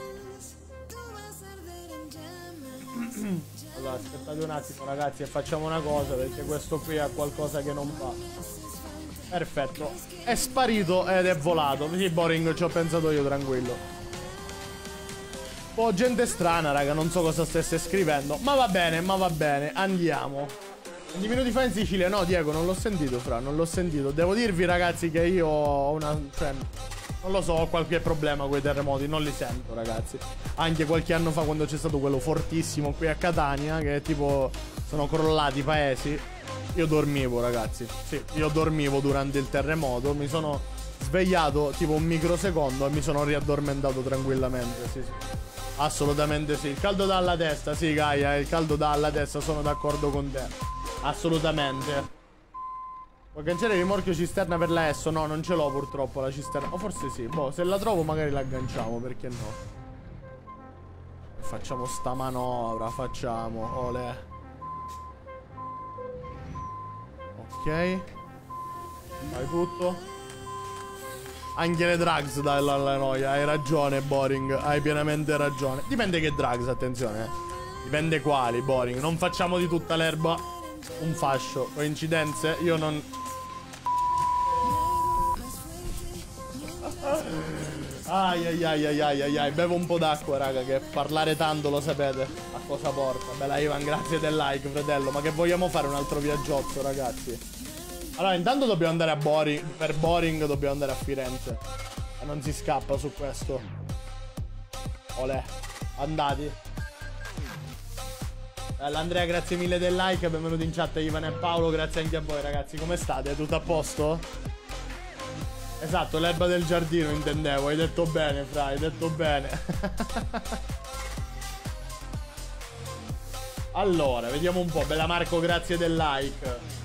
Allora, aspettate un attimo, ragazzi, e facciamo una cosa, perché questo qui ha qualcosa che non va. Perfetto. È sparito ed è volato. Sì, boring, ci ho pensato io, tranquillo. Oh, gente strana, raga, non so cosa stesse scrivendo. Ma va bene, andiamo. 20 minuti fa in Sicilia. No, Diego, non l'ho sentito, fra, non l'ho sentito. Devo dirvi, ragazzi, che io ho una... cioè, non lo so, ho qualche problema con i terremoti. Non li sento, ragazzi. Anche qualche anno fa, quando c'è stato quello fortissimo qui a Catania, che tipo sono crollati i paesi, io dormivo, ragazzi. Sì, io dormivo durante il terremoto. Mi sono svegliato tipo un microsecondo e mi sono riaddormentato tranquillamente. Sì. Assolutamente sì. Il caldo dà alla testa, sì, Gaia, il caldo dà alla testa, sono d'accordo con te. Assolutamente. Puoi agganciare il rimorchio cisterna per la Esso? No, non ce l'ho purtroppo la cisterna. O forse sì. Boh, se la trovo magari la agganciamo, perché no? Facciamo sta manovra, facciamo. Ole. Ok. Fai tutto. Anche le drugs dalla noia. Hai ragione, Boring. Hai pienamente ragione. Dipende che drugs, attenzione. Dipende quali, Boring. Non facciamo di tutta l'erba un fascio. Coincidenze? Io non... Ai. Bevo un po' d'acqua, raga, che parlare tanto lo sapete a cosa porta. Bella Ivan, grazie del like, fratello. Ma che vogliamo fare un altro viaggiotto, ragazzi? Allora, intanto dobbiamo andare a Boring. Per Boring dobbiamo andare a Firenze. E non si scappa su questo. Olè. Andati. Andrea, grazie mille del like. Benvenuti in chat, Ivan e Paolo. Grazie anche a voi, ragazzi. Come state? Tutto a posto? Esatto, l'erba del giardino intendevo. Hai detto bene, fra. Hai detto bene. Allora, vediamo un po'. Bella Marco, grazie del like.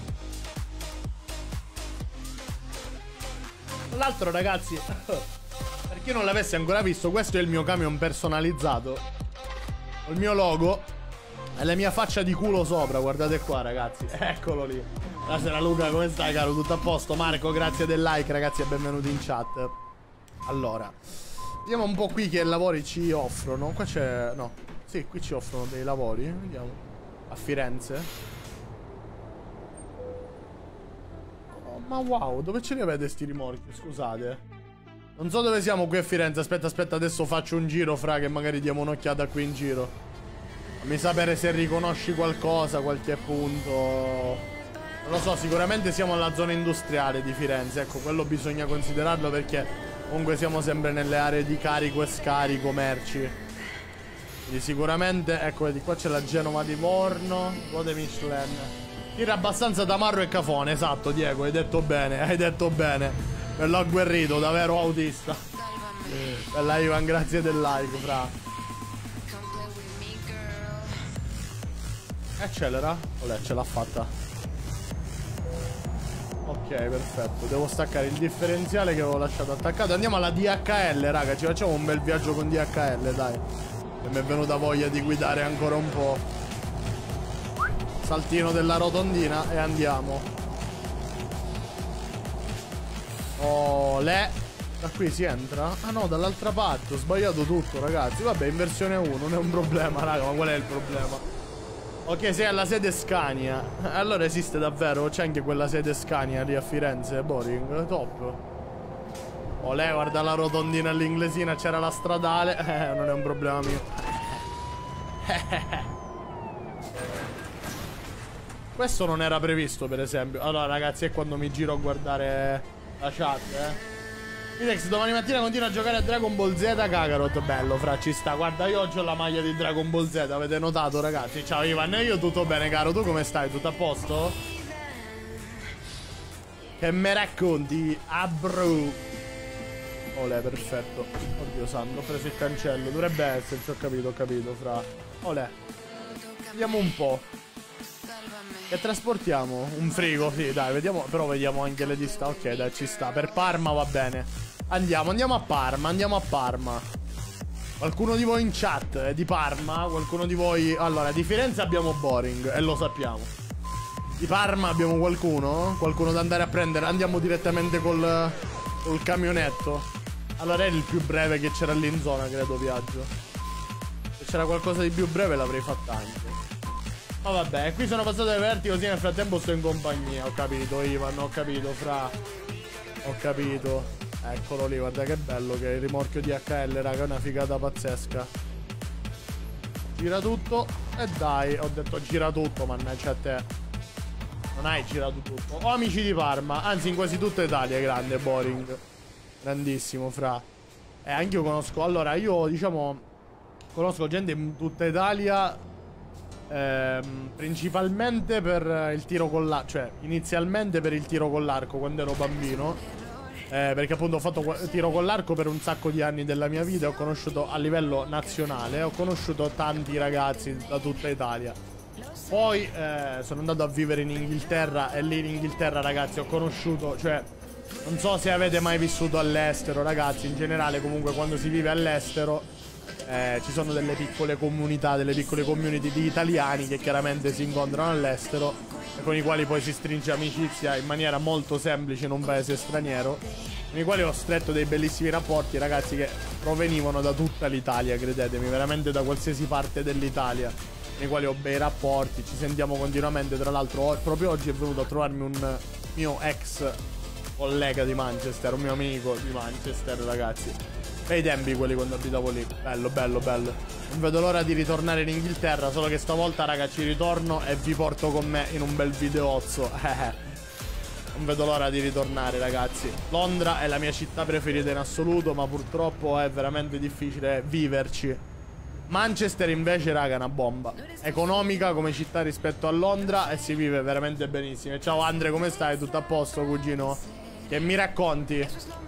Tra l'altro, ragazzi, per chi non l'avesse ancora visto, questo è il mio camion personalizzato. Ho il mio logo e la mia faccia di culo sopra. Guardate qua, ragazzi. Eccolo lì. Buonasera Luca, come stai, caro? Tutto a posto? Marco, grazie del like, ragazzi, e benvenuti in chat. Allora, vediamo un po' qui che lavori ci offrono. Qua c'è... no. Sì, qui ci offrono dei lavori. Vediamo. A Firenze. Ma wow, dove ce li avete sti rimorchi? Scusate. Non so dove siamo qui a Firenze. Aspetta, adesso faccio un giro, fra, che magari diamo un'occhiata qui in giro. Fammi sapere se riconosci qualcosa, qualche punto. Non lo so, sicuramente siamo alla zona industriale di Firenze. Ecco, quello bisogna considerarlo, perché comunque siamo sempre nelle aree di carico e scarico merci. Quindi sicuramente, ecco, vedi, qua c'è la Genova di Livorno, Gode Michelin. Tira abbastanza tamarro e cafone, esatto, Diego, hai detto bene, hai detto bene. Me l'ho agguerrito, davvero autista. Bella Ivan, grazie del like, fra. Accelera. Olè, ce l'ha fatta. Ok, perfetto. Devo staccare il differenziale che avevo lasciato attaccato. Andiamo alla DHL, raga. Ci facciamo un bel viaggio con DHL, dai. E mi è venuta voglia di guidare ancora un po'. Saltino della rotondina e andiamo. Oh, le. Da qui si entra? Ah no, dall'altra parte. Ho sbagliato tutto, ragazzi. Vabbè, in versione 1, non è un problema, raga. Ma qual è il problema? Ok, sei alla sede Scania. Allora esiste davvero? C'è anche quella sede Scania lì a Firenze. Boring, top. Olè, guarda la rotondina all'inglesina. C'era la stradale. Non è un problema mio. Questo non era previsto, per esempio. Allora, ragazzi, è quando mi giro a guardare la chat, Midex, domani mattina continua a giocare a Dragon Ball Z, Kakarot. Bello, fra, ci sta. Guarda, io oggi ho la maglia di Dragon Ball Z, avete notato, ragazzi? Ciao, Ivan. Io tutto bene, caro. Tu come stai? Tutto a posto? Che me racconti? Abru. Olè, perfetto. Oddio santo, ho preso il cancello. Dovrebbe esserci, ho capito, fra. Olè. Vediamo un po'. Che trasportiamo? Un frigo, sì, dai, vediamo. Però vediamo anche le distanze. Ok, dai, ci sta. Per Parma va bene. Andiamo a Parma, Qualcuno di voi in chat è di Parma? Qualcuno di voi... Allora, di Firenze abbiamo Boring, e lo sappiamo. Di Parma abbiamo qualcuno? Qualcuno da andare a prendere? Andiamo direttamente col camionetto. Allora è il più breve che c'era lì in zona, credo, viaggio. Se c'era qualcosa di più breve l'avrei fatta anche. Ma vabbè, qui sono passato le verti, così nel frattempo sto in compagnia. Ho capito, Ivan, ho capito, fra. Ho capito. Eccolo lì, guarda che bello che è il rimorchio di HL, raga, è una figata pazzesca. Gira tutto. E dai, ho detto gira tutto, mannaggia a te. Non hai girato tutto. Ho amici di Parma, anzi in quasi tutta Italia è grande, Boring. Grandissimo, fra. E anche io conosco, allora io diciamo conosco gente in tutta Italia, principalmente per il tiro con l'arco, cioè inizialmente per il tiro con l'arco quando ero bambino, perché appunto ho fatto tiro con l'arco per un sacco di anni della mia vita. Ho conosciuto a livello nazionale, ho conosciuto tanti ragazzi da tutta Italia. Poi sono andato a vivere in Inghilterra e lì in Inghilterra, ragazzi, ho conosciuto, cioè non so se avete mai vissuto all'estero, ragazzi, in generale comunque quando si vive all'estero ci sono delle piccole comunità, delle piccole community di italiani che chiaramente si incontrano all'estero e con i quali poi si stringe amicizia in maniera molto semplice in un paese straniero, con i quali ho stretto dei bellissimi rapporti, ragazzi, che provenivano da tutta l'Italia, credetemi, veramente da qualsiasi parte dell'Italia, nei quali ho bei rapporti, ci sentiamo continuamente. Tra l'altro proprio oggi è venuto a trovarmi un mio ex collega di Manchester, un mio amico di Manchester, ragazzi. Bei tempi quelli quando abitavo lì. Bello, bello, bello. Non vedo l'ora di ritornare in Inghilterra, solo che stavolta, raga, ci ritorno e vi porto con me in un bel videozzo. Non vedo l'ora di ritornare, ragazzi. Londra è la mia città preferita in assoluto, ma purtroppo è veramente difficile viverci. Manchester invece, raga, è una bomba. Economica come città rispetto a Londra e si vive veramente benissimo. Ciao Andre, come stai? Tutto a posto, cugino? Che mi racconti?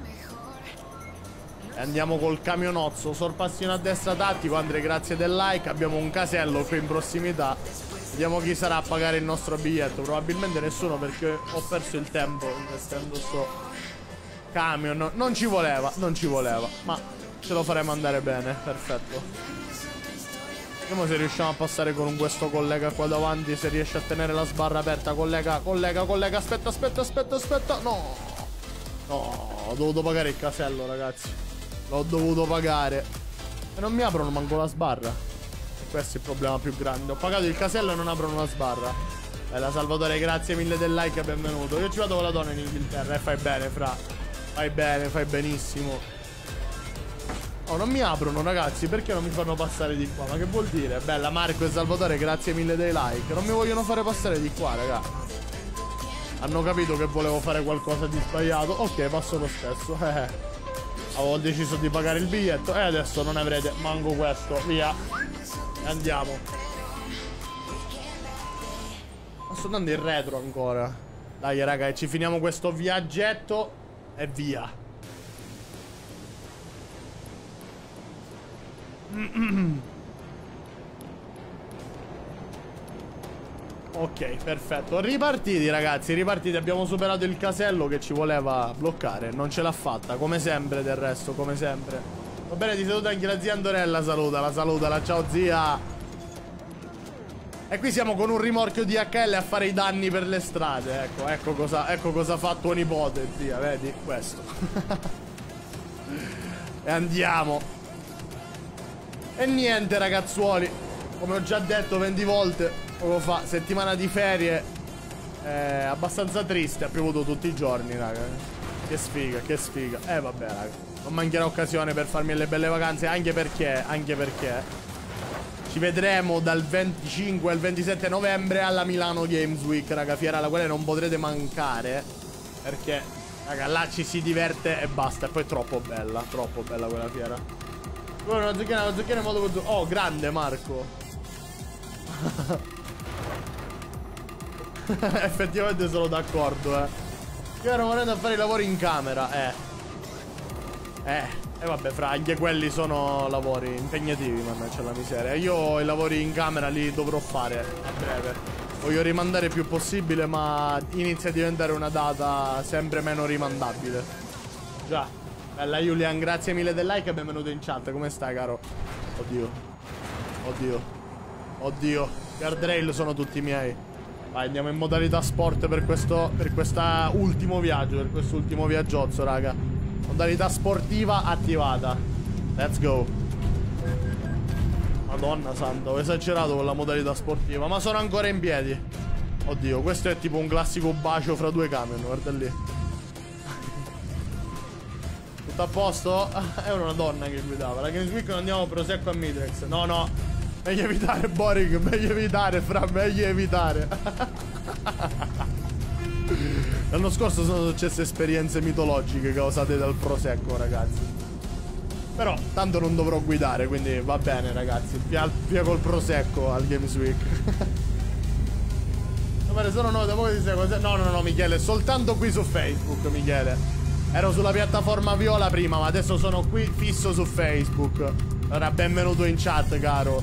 Andiamo col camionozzo, sorpassino a destra tattico. Andre, grazie del like. Abbiamo un casello qui in prossimità. Vediamo chi sarà a pagare il nostro biglietto. Probabilmente nessuno, perché ho perso il tempo investendo sto camion. Non ci voleva, ma ce lo faremo andare bene, perfetto. Vediamo se riusciamo a passare con questo collega qua davanti, se riesce a tenere la sbarra aperta. Collega, aspetta. No, ho dovuto pagare il casello, ragazzi. L'ho dovuto pagare e non mi aprono manco la sbarra. E questo è il problema più grande. Ho pagato il casello e non aprono la sbarra. Bella Salvatore, grazie mille del like, benvenuto. Io ci vado con la donna in Inghilterra e fai bene, fra. Fai bene, fai benissimo. Oh, non mi aprono, ragazzi. Perché non mi fanno passare di qua? Ma che vuol dire? Bella Marco e Salvatore, grazie mille dei like. Non mi vogliono fare passare di qua, raga. Hanno capito che volevo fare qualcosa di sbagliato. Ok, passo lo stesso. Avevo deciso di pagare il biglietto e adesso non avrete manco questo. Via. E andiamo. Ma sto andando in retro ancora. Dai, raga, ci finiamo questo viaggetto e via. Ok, perfetto. Ripartiti, ragazzi, ripartiti. Abbiamo superato il casello che ci voleva bloccare. Non ce l'ha fatta, come sempre, del resto, come sempre. Va bene, ti saluta anche la zia Andorella. Salutala, ciao zia. E qui siamo con un rimorchio di HL a fare i danni per le strade. Ecco cosa fa tuo nipote, zia, vedi? Questo. E andiamo. E niente, ragazzuoli. come ho già detto 20 volte poco fa, settimana di ferie abbastanza triste, ha piovuto tutti i giorni, raga. Che sfiga, che sfiga. Vabbè, raga, non mancherà occasione per farmi le belle vacanze, anche perché ci vedremo dal 25 al 27 novembre alla Milano Games Week, raga, fiera alla quale non potrete mancare, perché, raga, là ci si diverte e basta. E poi è troppo bella quella fiera. Una zucchina in modo... Oh, grande Marco. Effettivamente sono d'accordo, Io ero volendo a fare i lavori in camera, vabbè, fra, anche quelli sono lavori impegnativi, mannaggia la miseria. Io i lavori in camera li dovrò fare a breve. Voglio rimandare il più possibile, ma inizia a diventare una data sempre meno rimandabile. Già. Bella Julian, grazie mille del like e benvenuto in chat. Come stai, caro? Oddio. Guardrail sono tutti miei. Vai, andiamo in modalità sport per questo ultimo viaggio, per quest'ultimo viaggiozzo, raga. Modalità sportiva attivata. Let's go. Madonna santa, ho esagerato con la modalità sportiva, ma sono ancora in piedi. Oddio, questo è tipo un classico bacio fra due camion, guarda lì. Tutto a posto? È una donna che guidava. La Games Week non andiamo prosecco a Midrex. No. Meglio evitare, Boring. Meglio evitare, fra. Meglio evitare. L'anno scorso sono successe esperienze mitologiche causate dal prosecco, ragazzi. Però tanto non dovrò guidare, quindi va bene, ragazzi. Via col prosecco al Games Week. Sono no, da poco ti seguo. No, Michele, soltanto qui su Facebook, Michele. Ero sulla piattaforma viola prima, ma adesso sono qui fisso su Facebook. Allora, benvenuto in chat, caro.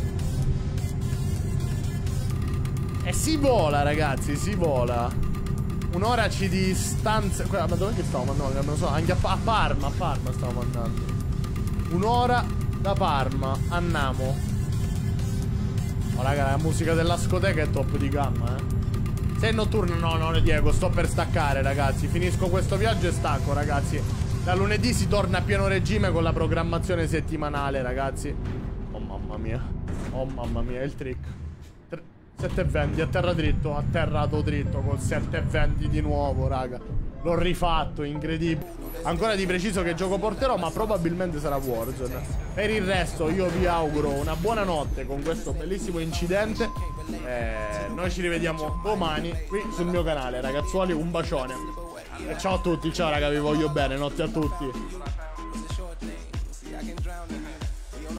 E si vola, ragazzi, si vola. Un'ora ci distanza. Ma dove che stavo mandando? Non lo so, anche a Parma stavo mandando. Un'ora da Parma. Andiamo. Oh, raga, la musica della scoteca è top di gamma, Se è notturno, no, Diego, sto per staccare, ragazzi. Finisco questo viaggio e stacco, ragazzi. Da lunedì si torna a pieno regime con la programmazione settimanale, ragazzi. Oh mamma mia, il trick. 720, atterrato dritto col 720 di nuovo, raga. L'ho rifatto, incredibile. Ancora di preciso che gioco porterò, ma probabilmente sarà Warzone. Per il resto io vi auguro una buona notte con questo bellissimo incidente. Noi ci rivediamo domani qui sul mio canale, ragazzuoli. Un bacione e ciao a tutti, ciao raga, vi voglio bene, notte a tutti.